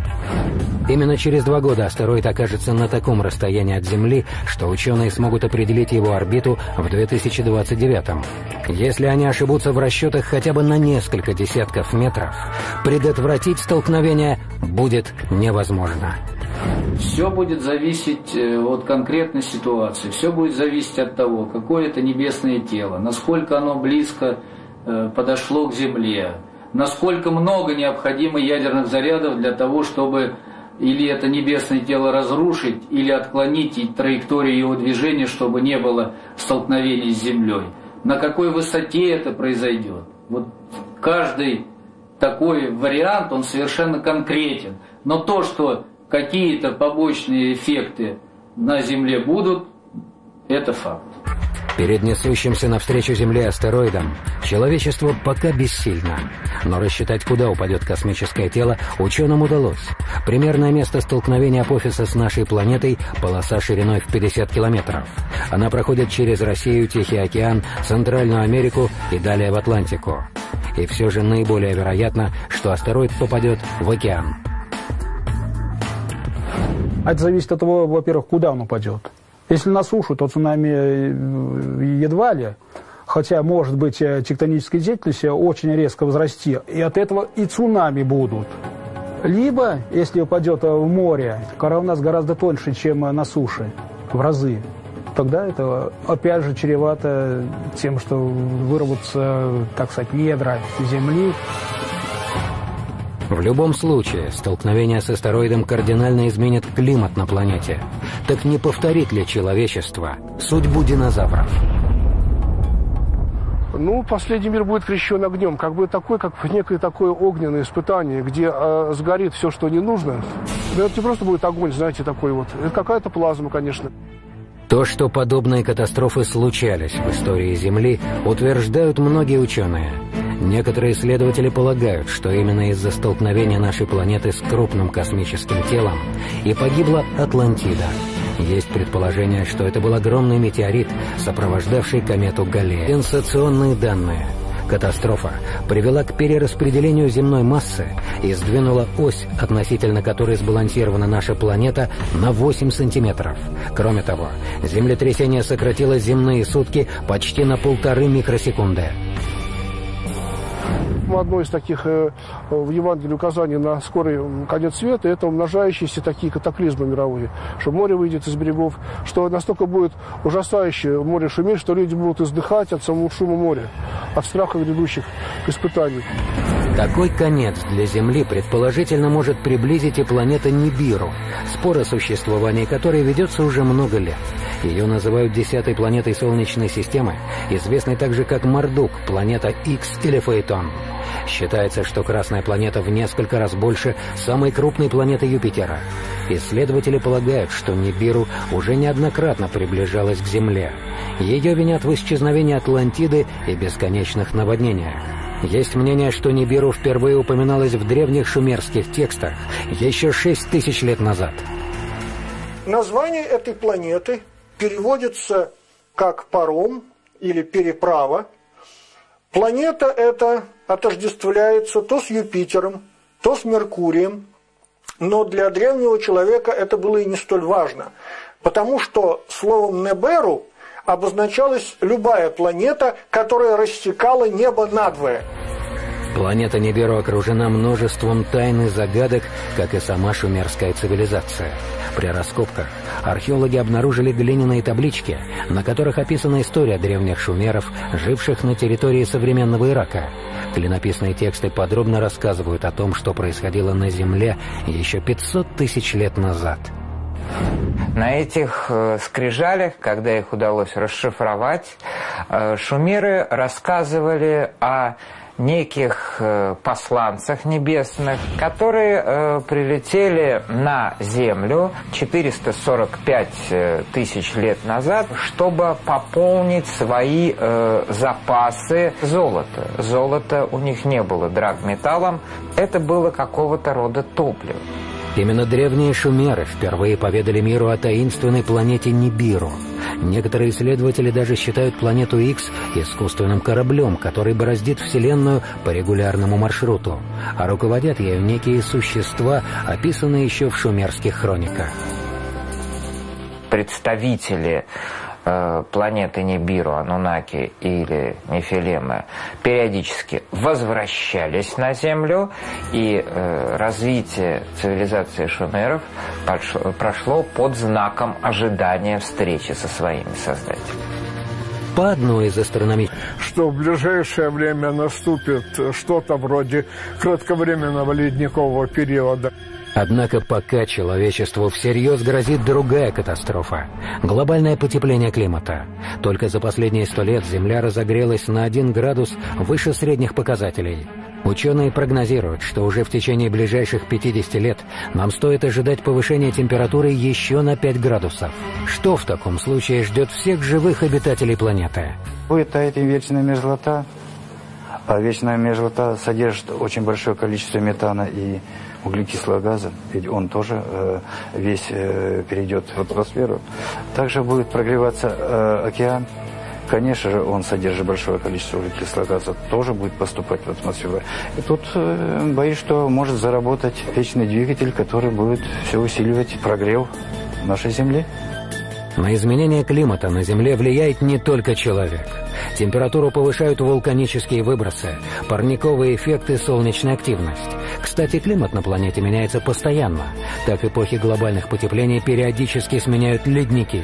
Именно через два года астероид окажется на таком расстоянии от Земли, что ученые смогут определить его орбиту в две тысячи двадцать девятом. Если они ошибутся в расчетах хотя бы на несколько десятков метров, предотвратить столкновение будет невозможно. Все будет зависеть от конкретной ситуации, все будет зависеть от того, какое это небесное тело, насколько оно близко подошло к Земле, насколько много необходимо ядерных зарядов для того, чтобы или это небесное тело разрушить, или отклонить траекторию его движения, чтобы не было столкновений с Землей. На какой высоте это произойдет? Вот каждый такой вариант, он совершенно конкретен. Но то, что какие-то побочные эффекты на Земле будут, это факт. Перед несущимся навстречу Земле астероидом человечество пока бессильно. Но рассчитать, куда упадет космическое тело, ученым удалось. Примерное место столкновения апофиса с нашей планетой – полоса шириной в пятьдесят километров. Она проходит через Россию, Тихий океан, Центральную Америку и далее в Атлантику. И все же наиболее вероятно, что астероид попадет в океан. Это зависит от того, во-первых, куда он упадет. Если на сушу, то цунами едва ли, хотя, может быть, тектоническая деятельность очень резко возрасти, и от этого и цунами будут. Либо, если упадет в море, кора у нас гораздо тоньше, чем на суше, в разы, тогда это, опять же, чревато тем, что вырвутся, так сказать, недра Земли. В любом случае, столкновение с астероидом кардинально изменит климат на планете. Так не повторит ли человечество судьбу динозавров? Ну, последний мир будет крещен огнем, как бы такой, как некое такое огненное испытание, где э, сгорит все, что не нужно. Но это не просто будет огонь, знаете, такой вот. Это какая-то плазма, конечно. То, что подобные катастрофы случались в истории Земли, утверждают многие ученые. Некоторые исследователи полагают, что именно из-за столкновения нашей планеты с крупным космическим телом и погибла Атлантида. Есть предположение, что это был огромный метеорит, сопровождавший комету Галлея. Сенсационные данные. Катастрофа привела к перераспределению земной массы и сдвинула ось, относительно которой сбалансирована наша планета, на восемь сантиметров. Кроме того, землетрясение сократило земные сутки почти на полторы микросекунды. Одно из таких э, в Евангелии указаний на скорый конец света – это умножающиеся такие катаклизмы мировые, что море выйдет из берегов, что настолько будет ужасающее море шуметь, что люди будут издыхать от самого шума моря, от страха грядущих испытаний. Такой конец для Земли предположительно может приблизить и планета Нибиру, спор о существовании которой ведется уже много лет. Ее называют десятой планетой Солнечной системы, известной также как Мардук, планета Икс или Фаэтон. Считается, что Красная планета в несколько раз больше самой крупной планеты Юпитера. Исследователи полагают, что Нибиру уже неоднократно приближалась к Земле. Ее винят в исчезновении Атлантиды и бесконечных наводнениях. Есть мнение, что Нибиру впервые упоминалось в древних шумерских текстах еще шесть тысяч лет назад. Название этой планеты переводится как паром или переправа. Планета эта отождествляется то с Юпитером, то с Меркурием, но для древнего человека это было и не столь важно, потому что словом «неберу» обозначалась любая планета, которая рассекала небо надвое. Планета Нибиру окружена множеством тайн и загадок, как и сама шумерская цивилизация. При раскопках археологи обнаружили глиняные таблички, на которых описана история древних шумеров, живших на территории современного Ирака. Клинописные тексты подробно рассказывают о том, что происходило на Земле еще пятьсот тысяч лет назад. На этих э, скрижалях, когда их удалось расшифровать, э, шумеры рассказывали о неких э, посланцах небесных, которые э, прилетели на Землю четыреста сорок пять тысяч лет назад, чтобы пополнить свои э, запасы золота. Золота у них не было драгметаллом, это было какого-то рода топливо. Именно древние шумеры впервые поведали миру о таинственной планете Нибиру. Некоторые исследователи даже считают планету Икс искусственным кораблем, который бороздит Вселенную по регулярному маршруту, а руководят ею некие существа, описанные еще в шумерских хрониках. Представители э, планеты Нибиру, Анунаки или Нефилимы периодически возвращались на Землю, и э, развитие цивилизации шумеров прошло, прошло под знаком ожидания встречи со своими создателями. По одной из астрономических... Что в ближайшее время наступит что-то вроде кратковременного ледникового периода. Однако пока человечеству всерьез грозит другая катастрофа – глобальное потепление климата. Только за последние сто лет Земля разогрелась на один градус выше средних показателей. Ученые прогнозируют, что уже в течение ближайших пятидесяти лет нам стоит ожидать повышения температуры еще на пять градусов. Что в таком случае ждет всех живых обитателей планеты? Будет таять вечная мерзлота, а вечная мерзлота содержит очень большое количество метана и углекислого газа, ведь он тоже э, весь э, перейдет в атмосферу. Также будет прогреваться э, океан. Конечно же, он содержит большое количество углекислого газа, тоже будет поступать в атмосферу. И тут э, боюсь, что может заработать вечный двигатель, который будет все усиливать прогрев нашей Земли. На изменение климата на Земле влияет не только человек. Температуру повышают вулканические выбросы, парниковые эффекты, солнечная активность. Кстати, климат на планете меняется постоянно. Так эпохи глобальных потеплений периодически сменяют ледники.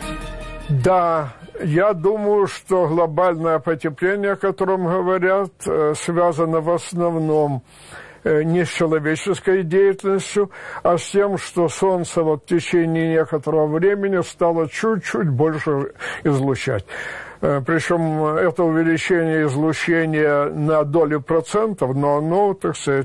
Да, я думаю, что глобальное потепление, о котором говорят, связано в основном не с человеческой деятельностью, а с тем, что Солнце вот в течение некоторого времени стало чуть-чуть больше излучать. Причем это увеличение излучения на долю процентов, но оно, так сказать,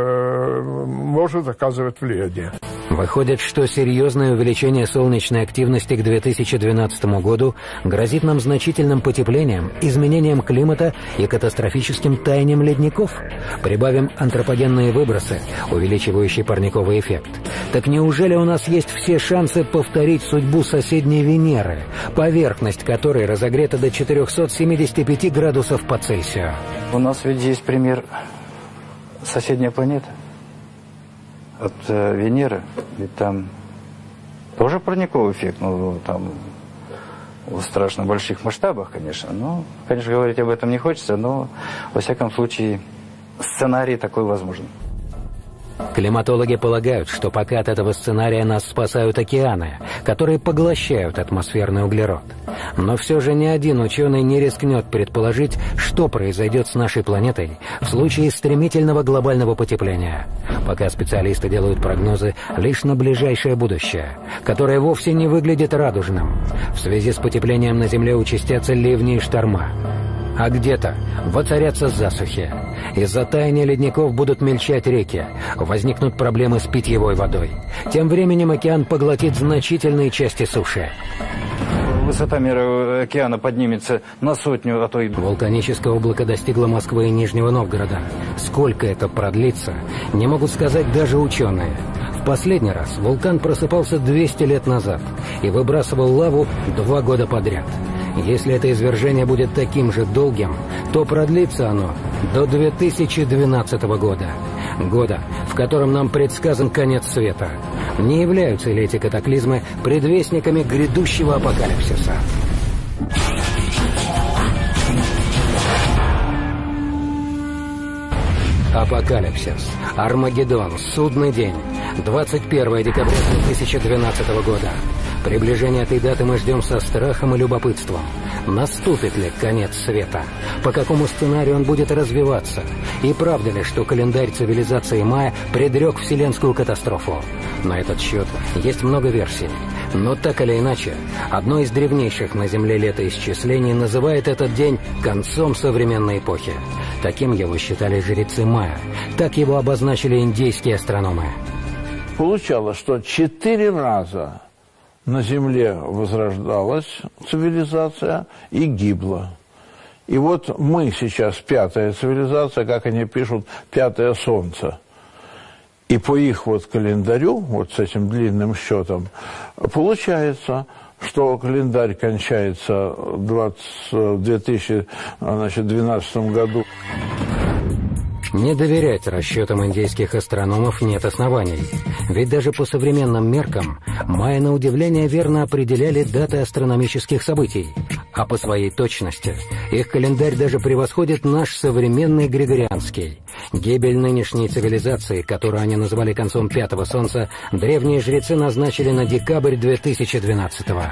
может оказывать влияние. Выходит, что серьезное увеличение солнечной активности к две тысячи двенадцатому году грозит нам значительным потеплением, изменением климата и катастрофическим таянием ледников. Прибавим антропогенные выбросы, увеличивающие парниковый эффект. Так неужели у нас есть все шансы повторить судьбу соседней Венеры, поверхность которой разогрета до четырехсот семидесяти пяти градусов по Цельсию? У нас ведь есть пример соседняя планета от э, Венеры. Ведь там тоже парниковый эффект, ну там в страшно больших масштабах, конечно. Ну, конечно, говорить об этом не хочется, но во всяком случае сценарий такой возможен. Климатологи полагают, что пока от этого сценария нас спасают океаны, которые поглощают атмосферный углерод. Но все же ни один ученый не рискнет предположить, что произойдет с нашей планетой в случае стремительного глобального потепления. Пока специалисты делают прогнозы лишь на ближайшее будущее, которое вовсе не выглядит радужным. В связи с потеплением на Земле участятся ливни и шторма. А где-то воцарятся засухи. Из-за таяния ледников будут мельчать реки, возникнут проблемы с питьевой водой. Тем временем океан поглотит значительные части суши. Высота мира океана поднимется на сотню, а то и... Вулканическое облако достигло Москвы и Нижнего Новгорода. Сколько это продлится, не могут сказать даже ученые. В последний раз вулкан просыпался двести лет назад и выбрасывал лаву два года подряд. Если это извержение будет таким же долгим, то продлится оно до две тысячи двенадцатого года. Года, в котором нам предсказан конец света. Не являются ли эти катаклизмы предвестниками грядущего апокалипсиса? Апокалипсис, Армагеддон, Судный день, двадцать первое декабря две тысячи двенадцатого года. Приближение этой даты мы ждем со страхом и любопытством. Наступит ли конец света? По какому сценарию он будет развиваться? И правда ли, что календарь цивилизации майя предрек вселенскую катастрофу? На этот счет есть много версий. Но так или иначе, одно из древнейших на Земле летоисчислений называет этот день концом современной эпохи. Таким его считали жрецы майя. Так его обозначили индейские астрономы. Получалось, что четыре раза на Земле возрождалась цивилизация и гибла. И вот мы сейчас пятая цивилизация, как они пишут, пятое солнце. И по их вот календарю, вот с этим длинным счетом, получается, что календарь кончается в две тысячи двенадцатом году. Не доверять расчетам индейских астрономов нет оснований. Ведь даже по современным меркам майя на удивление верно определяли даты астрономических событий. А по своей точности их календарь даже превосходит наш современный григорианский. Гибель нынешней цивилизации, которую они называли концом пятого солнца, древние жрецы назначили на декабрь две тысячи двенадцатого.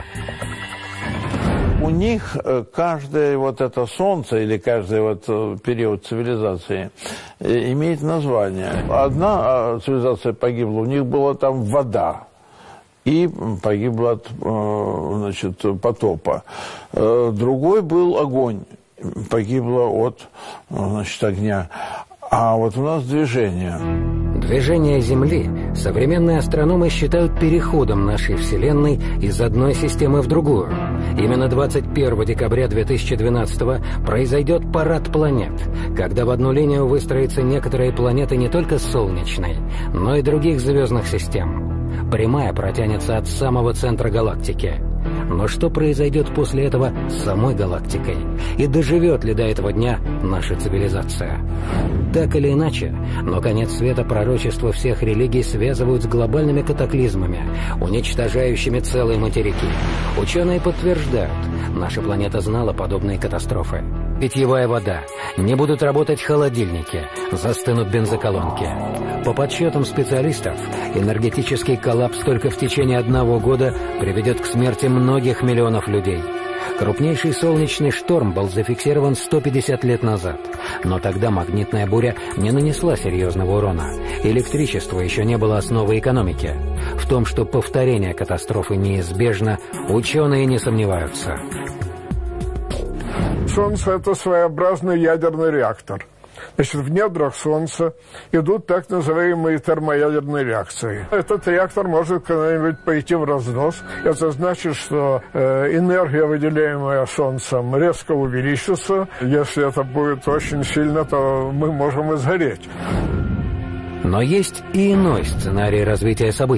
У них каждое вот это солнце или каждый вот период цивилизации имеет название. Одна цивилизация погибла, у них была там вода. И погибла от, значит, потопа. Другой был огонь, погибло от, значит, огня. А вот у нас движение. Движение Земли современные астрономы считают переходом нашей Вселенной из одной системы в другую. Именно двадцать первого декабря две тысячи двенадцатого произойдет парад планет, когда в одну линию выстроятся некоторые планеты не только Солнечной, но и других звездных систем. Прямая протянется от самого центра галактики. Но что произойдет после этого с самой галактикой? И доживет ли до этого дня наша цивилизация? Так или иначе, но конец света пророчества всех религий связывают с глобальными катаклизмами, уничтожающими целые материки. Ученые подтверждают, наша планета знала подобные катастрофы. Питьевая вода, не будут работать холодильники, застынут бензоколонки. По подсчетам специалистов, энергетический коллапс только в течение одного года приведет к смерти многих миллионов людей. Крупнейший солнечный шторм был зафиксирован сто пятьдесят лет назад, но тогда магнитная буря не нанесла серьезного урона. Электричество еще не было основой экономики. В том, что повторение катастрофы неизбежно, ученые не сомневаются. Солнце – это своеобразный ядерный реактор. Значит, в недрах Солнца идут так называемые термоядерные реакции. Этот реактор может когда-нибудь пойти в разнос. Это значит, что э, энергия, выделяемая Солнцем, резко увеличится. Если это будет очень сильно, то мы можем и сгореть. Но есть и иной сценарий развития событий.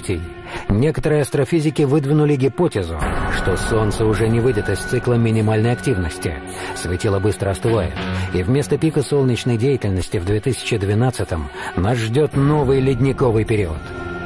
Некоторые астрофизики выдвинули гипотезу, что Солнце уже не выйдет из цикла минимальной активности. Светило быстро остывает, и вместо пика солнечной деятельности в две тысячи двенадцатом нас ждет новый ледниковый период.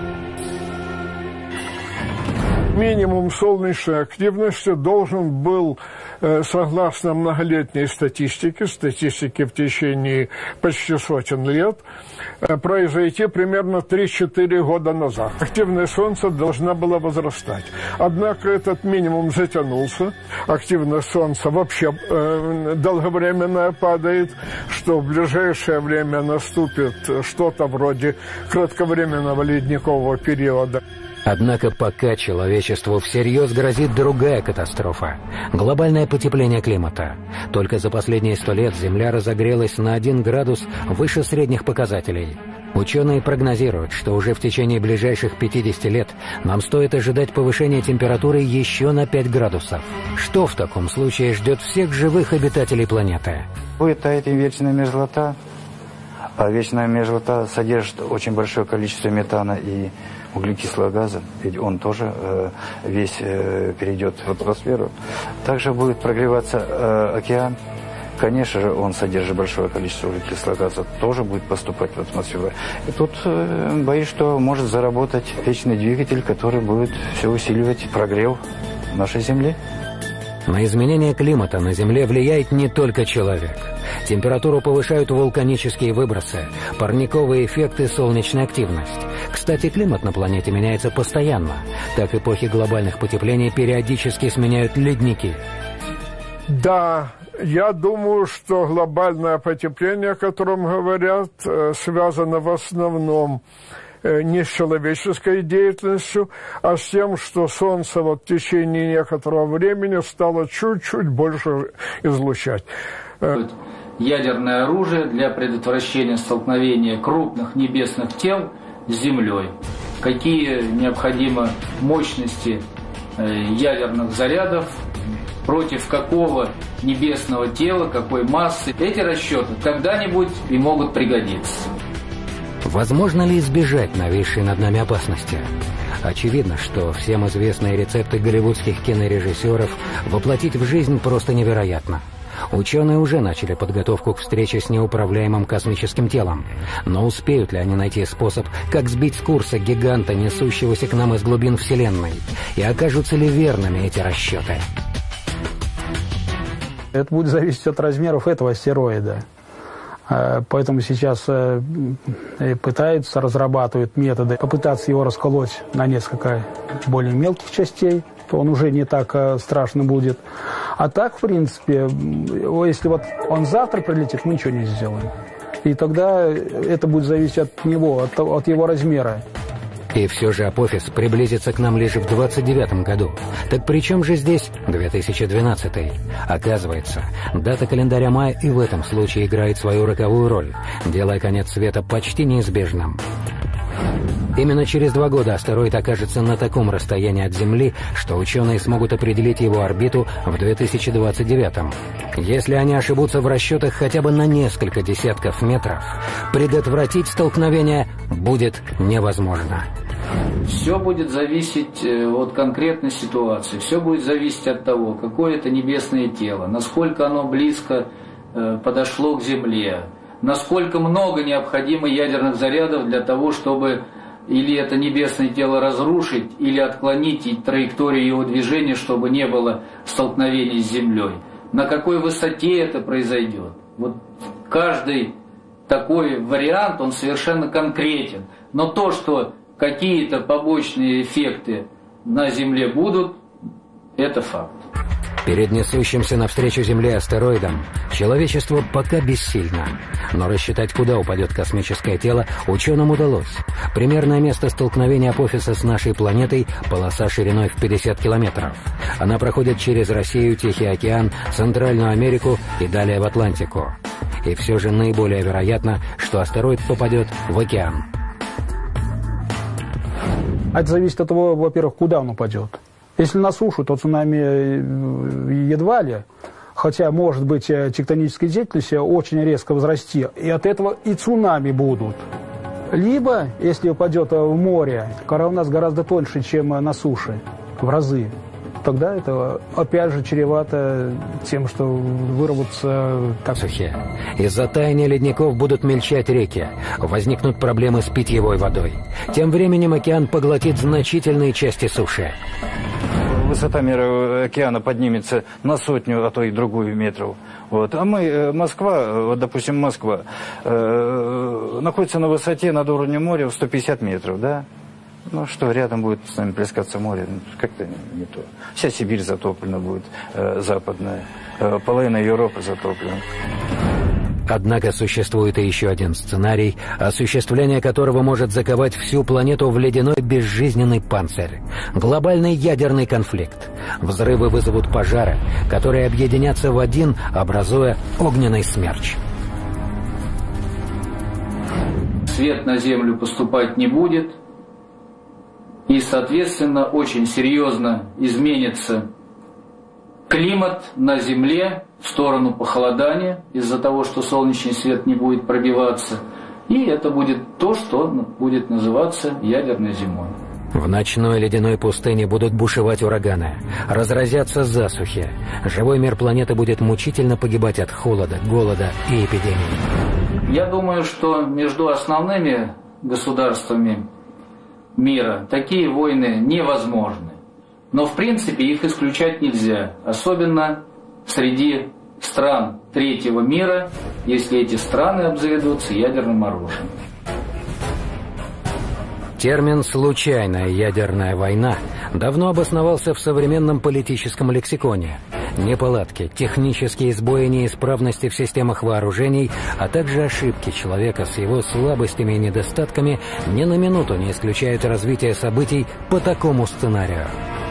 Минимум солнечной активности должен был, согласно многолетней статистике, статистике в течение почти сотен лет, произойти примерно три-четыре года назад. Активность Солнца должна была возрастать. Однако этот минимум затянулся. Активность Солнца вообще э, долговременная падает, что в ближайшее время наступит что-то вроде кратковременного ледникового периода. Однако пока человечеству всерьез грозит другая катастрофа – глобальное потепление климата. Только за последние сто лет Земля разогрелась на один градус выше средних показателей. Ученые прогнозируют, что уже в течение ближайших пятидесяти лет нам стоит ожидать повышения температуры еще на пять градусов. Что в таком случае ждет всех живых обитателей планеты? Будет таять вечная мерзлота, а вечная мерзлота содержит очень большое количество метана и углекислого газа, ведь он тоже э, весь э, перейдет в атмосферу. Также будет прогреваться э, океан. Конечно же, он содержит большое количество углекислого газа, тоже будет поступать в атмосферу. И тут э, боюсь, что может заработать вечный двигатель, который будет все усиливать прогрев нашей Земли. На изменение климата на Земле влияет не только человек. Температуру повышают вулканические выбросы, парниковые эффекты, солнечная активность. Кстати, климат на планете меняется постоянно. Так эпохи глобальных потеплений периодически сменяют ледники. Да, я думаю, что глобальное потепление, о котором говорят, связано в основном не с человеческой деятельностью, а с тем, что Солнце вот в течение некоторого времени стало чуть-чуть больше излучать. Ядерное оружие для предотвращения столкновения крупных небесных тел с Землей. Какие необходимы мощности ядерных зарядов, против какого небесного тела, какой массы. Эти расчеты когда-нибудь и могут пригодиться. Возможно ли избежать нависшей над нами опасности? Очевидно, что всем известные рецепты голливудских кинорежиссеров воплотить в жизнь просто невероятно. Ученые уже начали подготовку к встрече с неуправляемым космическим телом. Но успеют ли они найти способ, как сбить с курса гиганта, несущегося к нам из глубин Вселенной? И окажутся ли верными эти расчеты? Это будет зависеть от размеров этого астероида. Поэтому сейчас пытаются, разрабатывают методы, попытаться его расколоть на несколько более мелких частей, то он уже не так страшно будет. А так, в принципе, если вот он завтра прилетит, мы ничего не сделаем. И тогда это будет зависеть от него, от, от его размера. И все же Апофис приблизится к нам лишь в двадцать девятом году. Так при чем же здесь две тысячи двенадцатый? Оказывается, дата календаря мая и в этом случае играет свою роковую роль, делая конец света почти неизбежным. Именно через два года астероид окажется на таком расстоянии от Земли, что ученые смогут определить его орбиту в две тысячи двадцать девятом. Если они ошибутся в расчетах хотя бы на несколько десятков метров, предотвратить столкновение будет невозможно. Все будет зависеть от конкретной ситуации, все будет зависеть от того, какое это небесное тело, насколько оно близко подошло к Земле, насколько много необходимо ядерных зарядов для того, чтобы или это небесное тело разрушить, или отклонить траекторию его движения, чтобы не было столкновений с Землей. На какой высоте это произойдет? Вот каждый такой вариант, он совершенно конкретен. Но то, что какие-то побочные эффекты на Земле будут, это факт. Перед несущимся навстречу Земле астероидом человечество пока бессильно. Но рассчитать, куда упадет космическое тело, ученым удалось. Примерное место столкновения Апофиса с нашей планетой – полоса шириной в пятьдесят километров. Она проходит через Россию, Тихий океан, Центральную Америку и далее в Атлантику. И все же наиболее вероятно, что астероид попадет в океан. Это зависит от того, во-первых, куда он упадет. Если на сушу, то цунами едва ли, хотя, может быть, тектоническая деятельность очень резко возрасти, и от этого и цунами будут. Либо, если упадет в море, кора у нас гораздо тоньше, чем на суше, в разы, тогда это опять же чревато тем, что выработаются так... Сухие. Из-за таяния ледников будут мельчать реки, возникнут проблемы с питьевой водой. Тем временем океан поглотит значительные части суши. Высота мира океана поднимется на сотню, а то и другую метров. Вот. А мы, Москва, вот, допустим, Москва, э, находится на высоте над уровнем моря в сто пятьдесят метров, да? Ну что, рядом будет с нами плескаться море, как-то не, не то. Вся Сибирь затоплена будет, э, западная, э, половина Европы затоплена. Однако существует и еще один сценарий, осуществление которого может заковать всю планету в ледяной безжизненный панцирь. Глобальный ядерный конфликт. Взрывы вызовут пожары, которые объединятся в один, образуя огненный смерч. Свет на Землю поступать не будет, и, соответственно, очень серьезно изменится климат на Земле в сторону похолодания из-за того, что солнечный свет не будет пробиваться. И это будет то, что будет называться ядерной зимой. В ночной ледяной пустыне будут бушевать ураганы, разразятся засухи. Живой мир планеты будет мучительно погибать от холода, голода и эпидемий. Я думаю, что между основными государствами мира такие войны невозможны. Но в принципе их исключать нельзя, особенно среди стран третьего мира, если эти страны обзаведутся ядерным оружием. Термин «случайная ядерная война» давно обосновался в современном политическом лексиконе. Неполадки, технические сбои, неисправности в системах вооружений, а также ошибки человека с его слабостями и недостатками ни на минуту не исключают развитие событий по такому сценарию.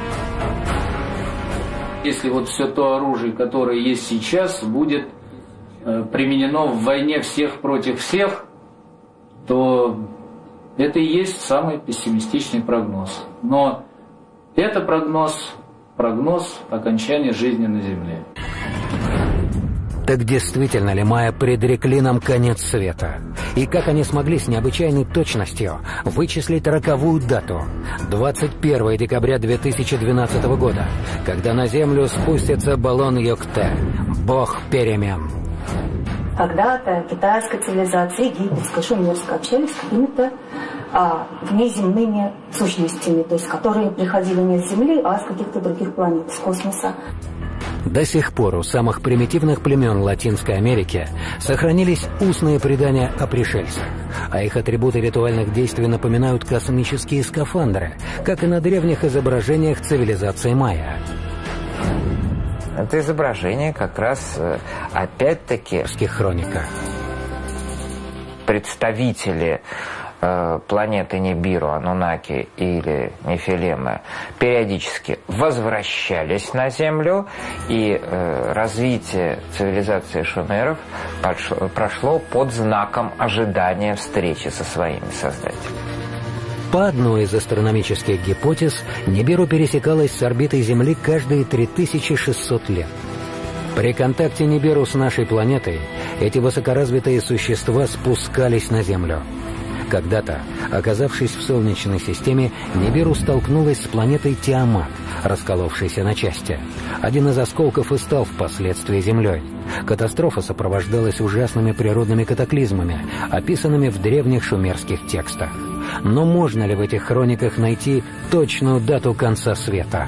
Если вот все то оружие, которое есть сейчас, будет э, применено в войне всех против всех, то это и есть самый пессимистичный прогноз. Но это прогноз, прогноз окончания жизни на Земле. Так действительно ли майя предрекли нам конец света? И как они смогли с необычайной точностью вычислить роковую дату – двадцать первое декабря две тысячи двенадцатого года, когда на Землю спустится баллон Йокте, бог перемен? Когда-то китайская цивилизация, египетская, шумерская общались с какими-то а, внеземными сущностями, то есть которые приходили не с Земли, а с каких-то других планет, с космоса. До сих пор у самых примитивных племен Латинской Америки сохранились устные предания о пришельцах, а их атрибуты ритуальных действий напоминают космические скафандры, как и на древних изображениях цивилизации майя. Это изображение как раз, опять-таки, в хрониках. Представители э, планеты Нибиру, Анунаки или Нефилимы периодически возвращались на Землю, и э, развитие цивилизации шумеров прошло, прошло под знаком ожидания встречи со своими создателями. По одной из астрономических гипотез, Нибиру пересекалась с орбитой Земли каждые три тысячи шестьсот лет. При контакте Нибиру с нашей планетой эти высокоразвитые существа спускались на Землю. Когда-то, оказавшись в Солнечной системе, Нибиру столкнулась с планетой Тиамат, расколовшейся на части. Один из осколков и стал впоследствии Землей. Катастрофа сопровождалась ужасными природными катаклизмами, описанными в древних шумерских текстах. Но можно ли в этих хрониках найти точную дату конца света?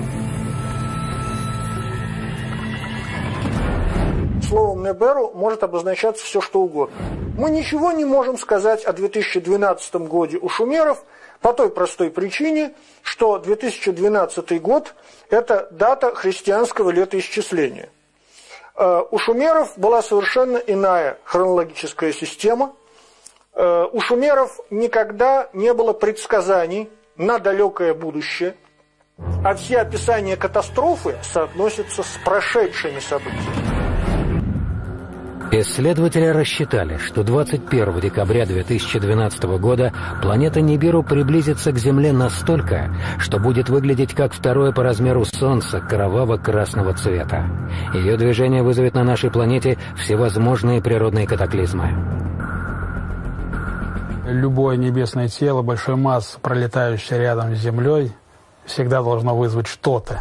Словом Неберу может обозначаться все, что угодно. Мы ничего не можем сказать о две тысячи двенадцатом годе у шумеров по той простой причине, что две тысячи двенадцатый год – это дата христианского летоисчисления. У шумеров была совершенно иная хронологическая система. У шумеров никогда не было предсказаний на далекое будущее, а все описания катастрофы соотносятся с прошедшими событиями. Исследователи рассчитали, что двадцать первого декабря две тысячи двенадцатого года планета Нибиру приблизится к Земле настолько, что будет выглядеть как второе по размеру Солнце кроваво-красного цвета. Ее движение вызовет на нашей планете всевозможные природные катаклизмы. Любое небесное тело большой массы, пролетающее рядом с Землей, всегда должно вызвать что-то.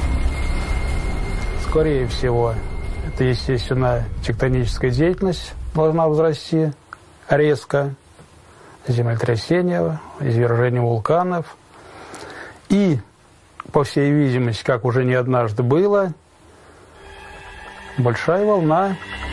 Скорее всего, это, естественно, тектоническая деятельность должна возрасти резко, землетрясения, извержение вулканов. И, по всей видимости, как уже не однажды было, большая волна.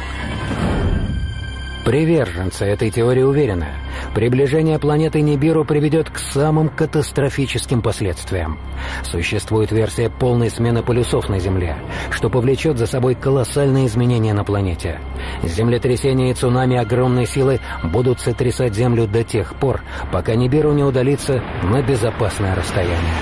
Приверженцы этой теории уверены, приближение планеты Нибиру приведет к самым катастрофическим последствиям. Существует версия полной смены полюсов на Земле, что повлечет за собой колоссальные изменения на планете. Землетрясения и цунами огромной силы будут сотрясать Землю до тех пор, пока Нибиру не удалится на безопасное расстояние.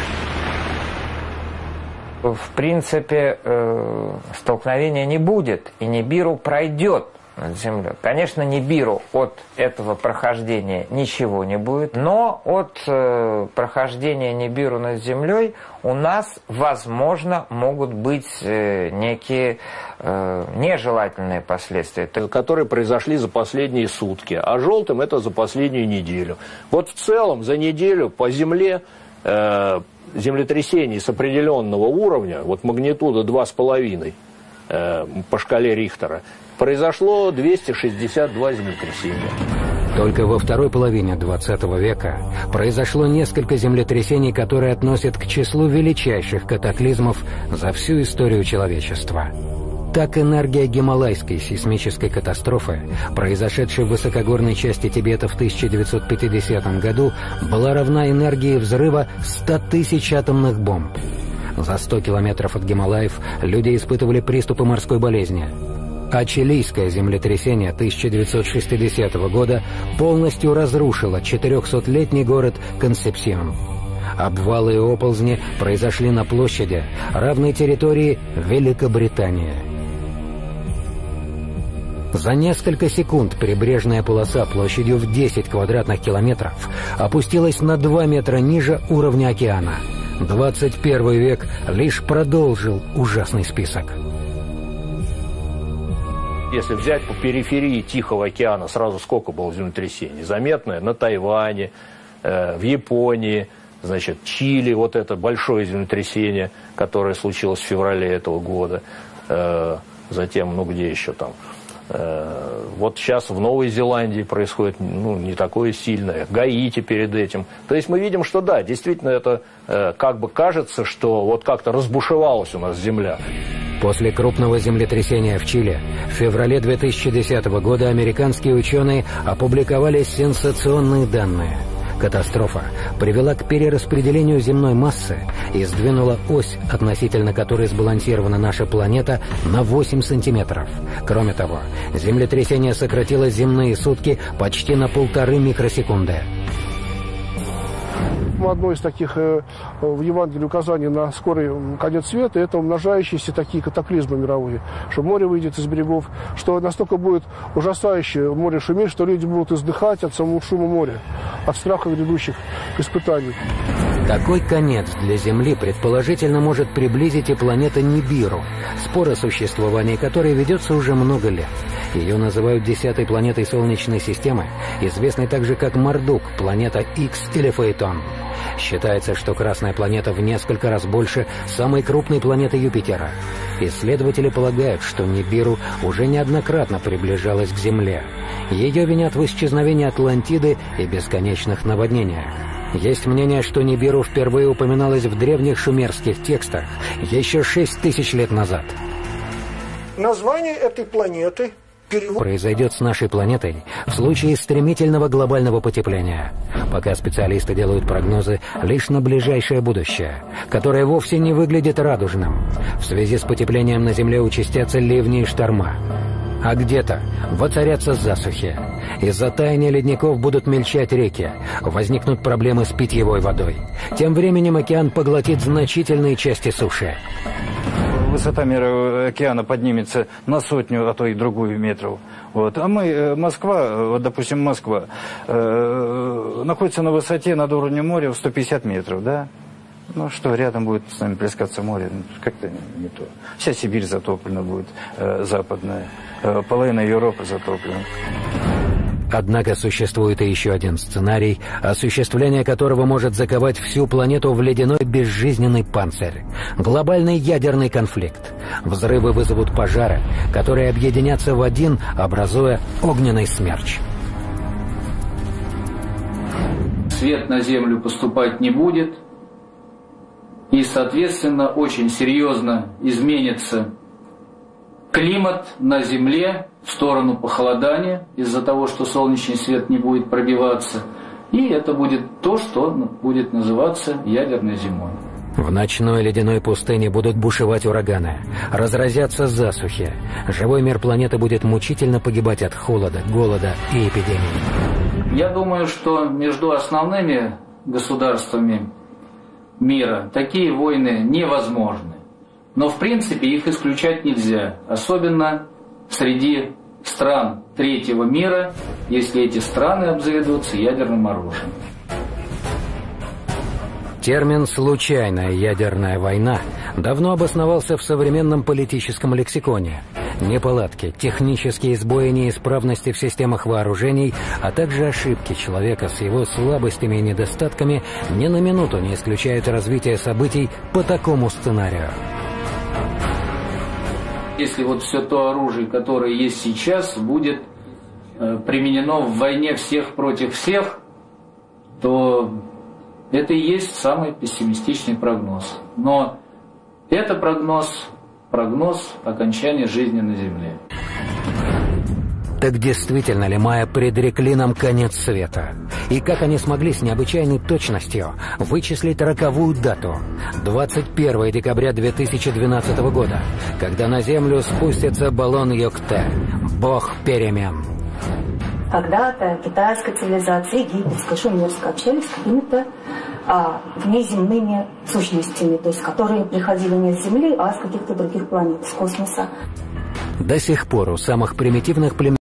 В принципе, э, столкновения не будет, и Нибиру пройдет над Землей. Конечно, Нибиру от этого прохождения ничего не будет, но от э, прохождения Нибиру над Землей у нас, возможно, могут быть э, некие э, нежелательные последствия. Которые произошли за последние сутки, а желтым это за последнюю неделю. Вот в целом за неделю по Земле э, землетрясений с определенного уровня, вот магнитуда два с половиной э, по шкале Рихтера, произошло двести шестьдесят два землетрясения. Только во второй половине двадцатого века произошло несколько землетрясений, которые относят к числу величайших катаклизмов за всю историю человечества. Так энергия гималайской сейсмической катастрофы, произошедшей в высокогорной части Тибета в тысяча девятьсот пятидесятом году, была равна энергии взрыва ста тысяч атомных бомб. За сто километров от Гималаев люди испытывали приступы морской болезни. А чилийское землетрясение тысяча девятьсот шестидесятого года полностью разрушило четырехсотлетний город Консепсион. Обвалы и оползни произошли на площади, равной территории Великобритании. За несколько секунд прибрежная полоса площадью в десять квадратных километров опустилась на два метра ниже уровня океана. двадцать первый век лишь продолжил ужасный список. Если взять по периферии Тихого океана, сразу сколько было землетрясений? Заметное на Тайване, э, в Японии, значит, Чили, вот это большое землетрясение, которое случилось в феврале этого года. Э, затем, ну где еще там? Э, вот сейчас в Новой Зеландии происходит, ну, не такое сильное, Гаити перед этим. То есть мы видим, что да, действительно это э, как бы кажется, что вот как-то разбушевалась у нас земля. После крупного землетрясения в Чили в феврале две тысячи десятого года американские ученые опубликовали сенсационные данные. Катастрофа привела к перераспределению земной массы и сдвинула ось, относительно которой сбалансирована наша планета, на восемь сантиметров. Кроме того, землетрясение сократило земные сутки почти на полторы микросекунды. Одно из таких э, в Евангелии указаний на скорый конец света – это умножающиеся такие катаклизмы мировые, что море выйдет из берегов, что настолько будет ужасающе море шуметь, что люди будут издыхать от самого шума моря, от страха грядущих испытаний. Такой конец для Земли предположительно может приблизить и планета Нибиру, спор о существовании которой ведется уже много лет. Ее называют десятой планетой Солнечной системы, известной также как Мардук, планета Икс или Фаэтон. Считается, что Красная планета в несколько раз больше самой крупной планеты Юпитера. Исследователи полагают, что Нибиру уже неоднократно приближалась к Земле. Ее винят в исчезновении Атлантиды и бесконечных наводнениях. Есть мнение, что Нибиру впервые упоминалось в древних шумерских текстах еще шесть тысяч лет назад. Название этой планеты произойдет с нашей планетой в случае стремительного глобального потепления. Пока специалисты делают прогнозы лишь на ближайшее будущее, которое вовсе не выглядит радужным. В связи с потеплением на Земле участятся ливни и шторма. А где-то воцарятся засухи. Из-за таяния ледников будут мельчать реки, возникнут проблемы с питьевой водой. Тем временем океан поглотит значительные части суши. Высота мира океана поднимется на сотню, а то и другую метров. Вот. А мы, Москва, вот, допустим, Москва, э, находится на высоте над уровнем моря в сто пятьдесят метров, да? Ну что, рядом будет с нами плескаться море, как-то не, не то. Вся Сибирь затоплена будет, э, западная, э, половина Европы затоплена. Однако существует и еще один сценарий, осуществление которого может заковать всю планету в ледяной безжизненный панцирь. Глобальный ядерный конфликт. Взрывы вызовут пожары, которые объединятся в один, образуя огненный смерч. Свет на Землю поступать не будет, и, соответственно, очень серьезно изменится климат на Земле в сторону похолодания из-за того, что солнечный свет не будет пробиваться. И это будет то, что будет называться ядерной зимой. В ночной ледяной пустыне будут бушевать ураганы, разразятся засухи. Живой мир планеты будет мучительно погибать от холода, голода и эпидемий. Я думаю, что между основными государствами мира такие войны невозможны. Но в принципе их исключать нельзя, особенно среди стран третьего мира, если эти страны обзаведутся ядерным оружием. Термин «случайная ядерная война» давно обосновался в современном политическом лексиконе. Неполадки, технические сбои, неисправности в системах вооружений, а также ошибки человека с его слабостями и недостатками ни на минуту не исключают развитие событий по такому сценарию. Если вот все то оружие, которое есть сейчас, будет э, применено в войне всех против всех, то это и есть самый пессимистичный прогноз. Но это прогноз, прогноз окончания жизни на Земле. Так действительно ли майя предрекли нам конец света? И как они смогли с необычайной точностью вычислить роковую дату – двадцать первое декабря две тысячи двенадцатого года, когда на Землю спустится баллон Йокте, бог перемен? Когда-то китайская цивилизация, египетская, шумерская общались с какими-то а, внеземными сущностями, то есть которые приходили не с Земли, а с каких-то других планет, с космоса. До сих пор у самых примитивных племен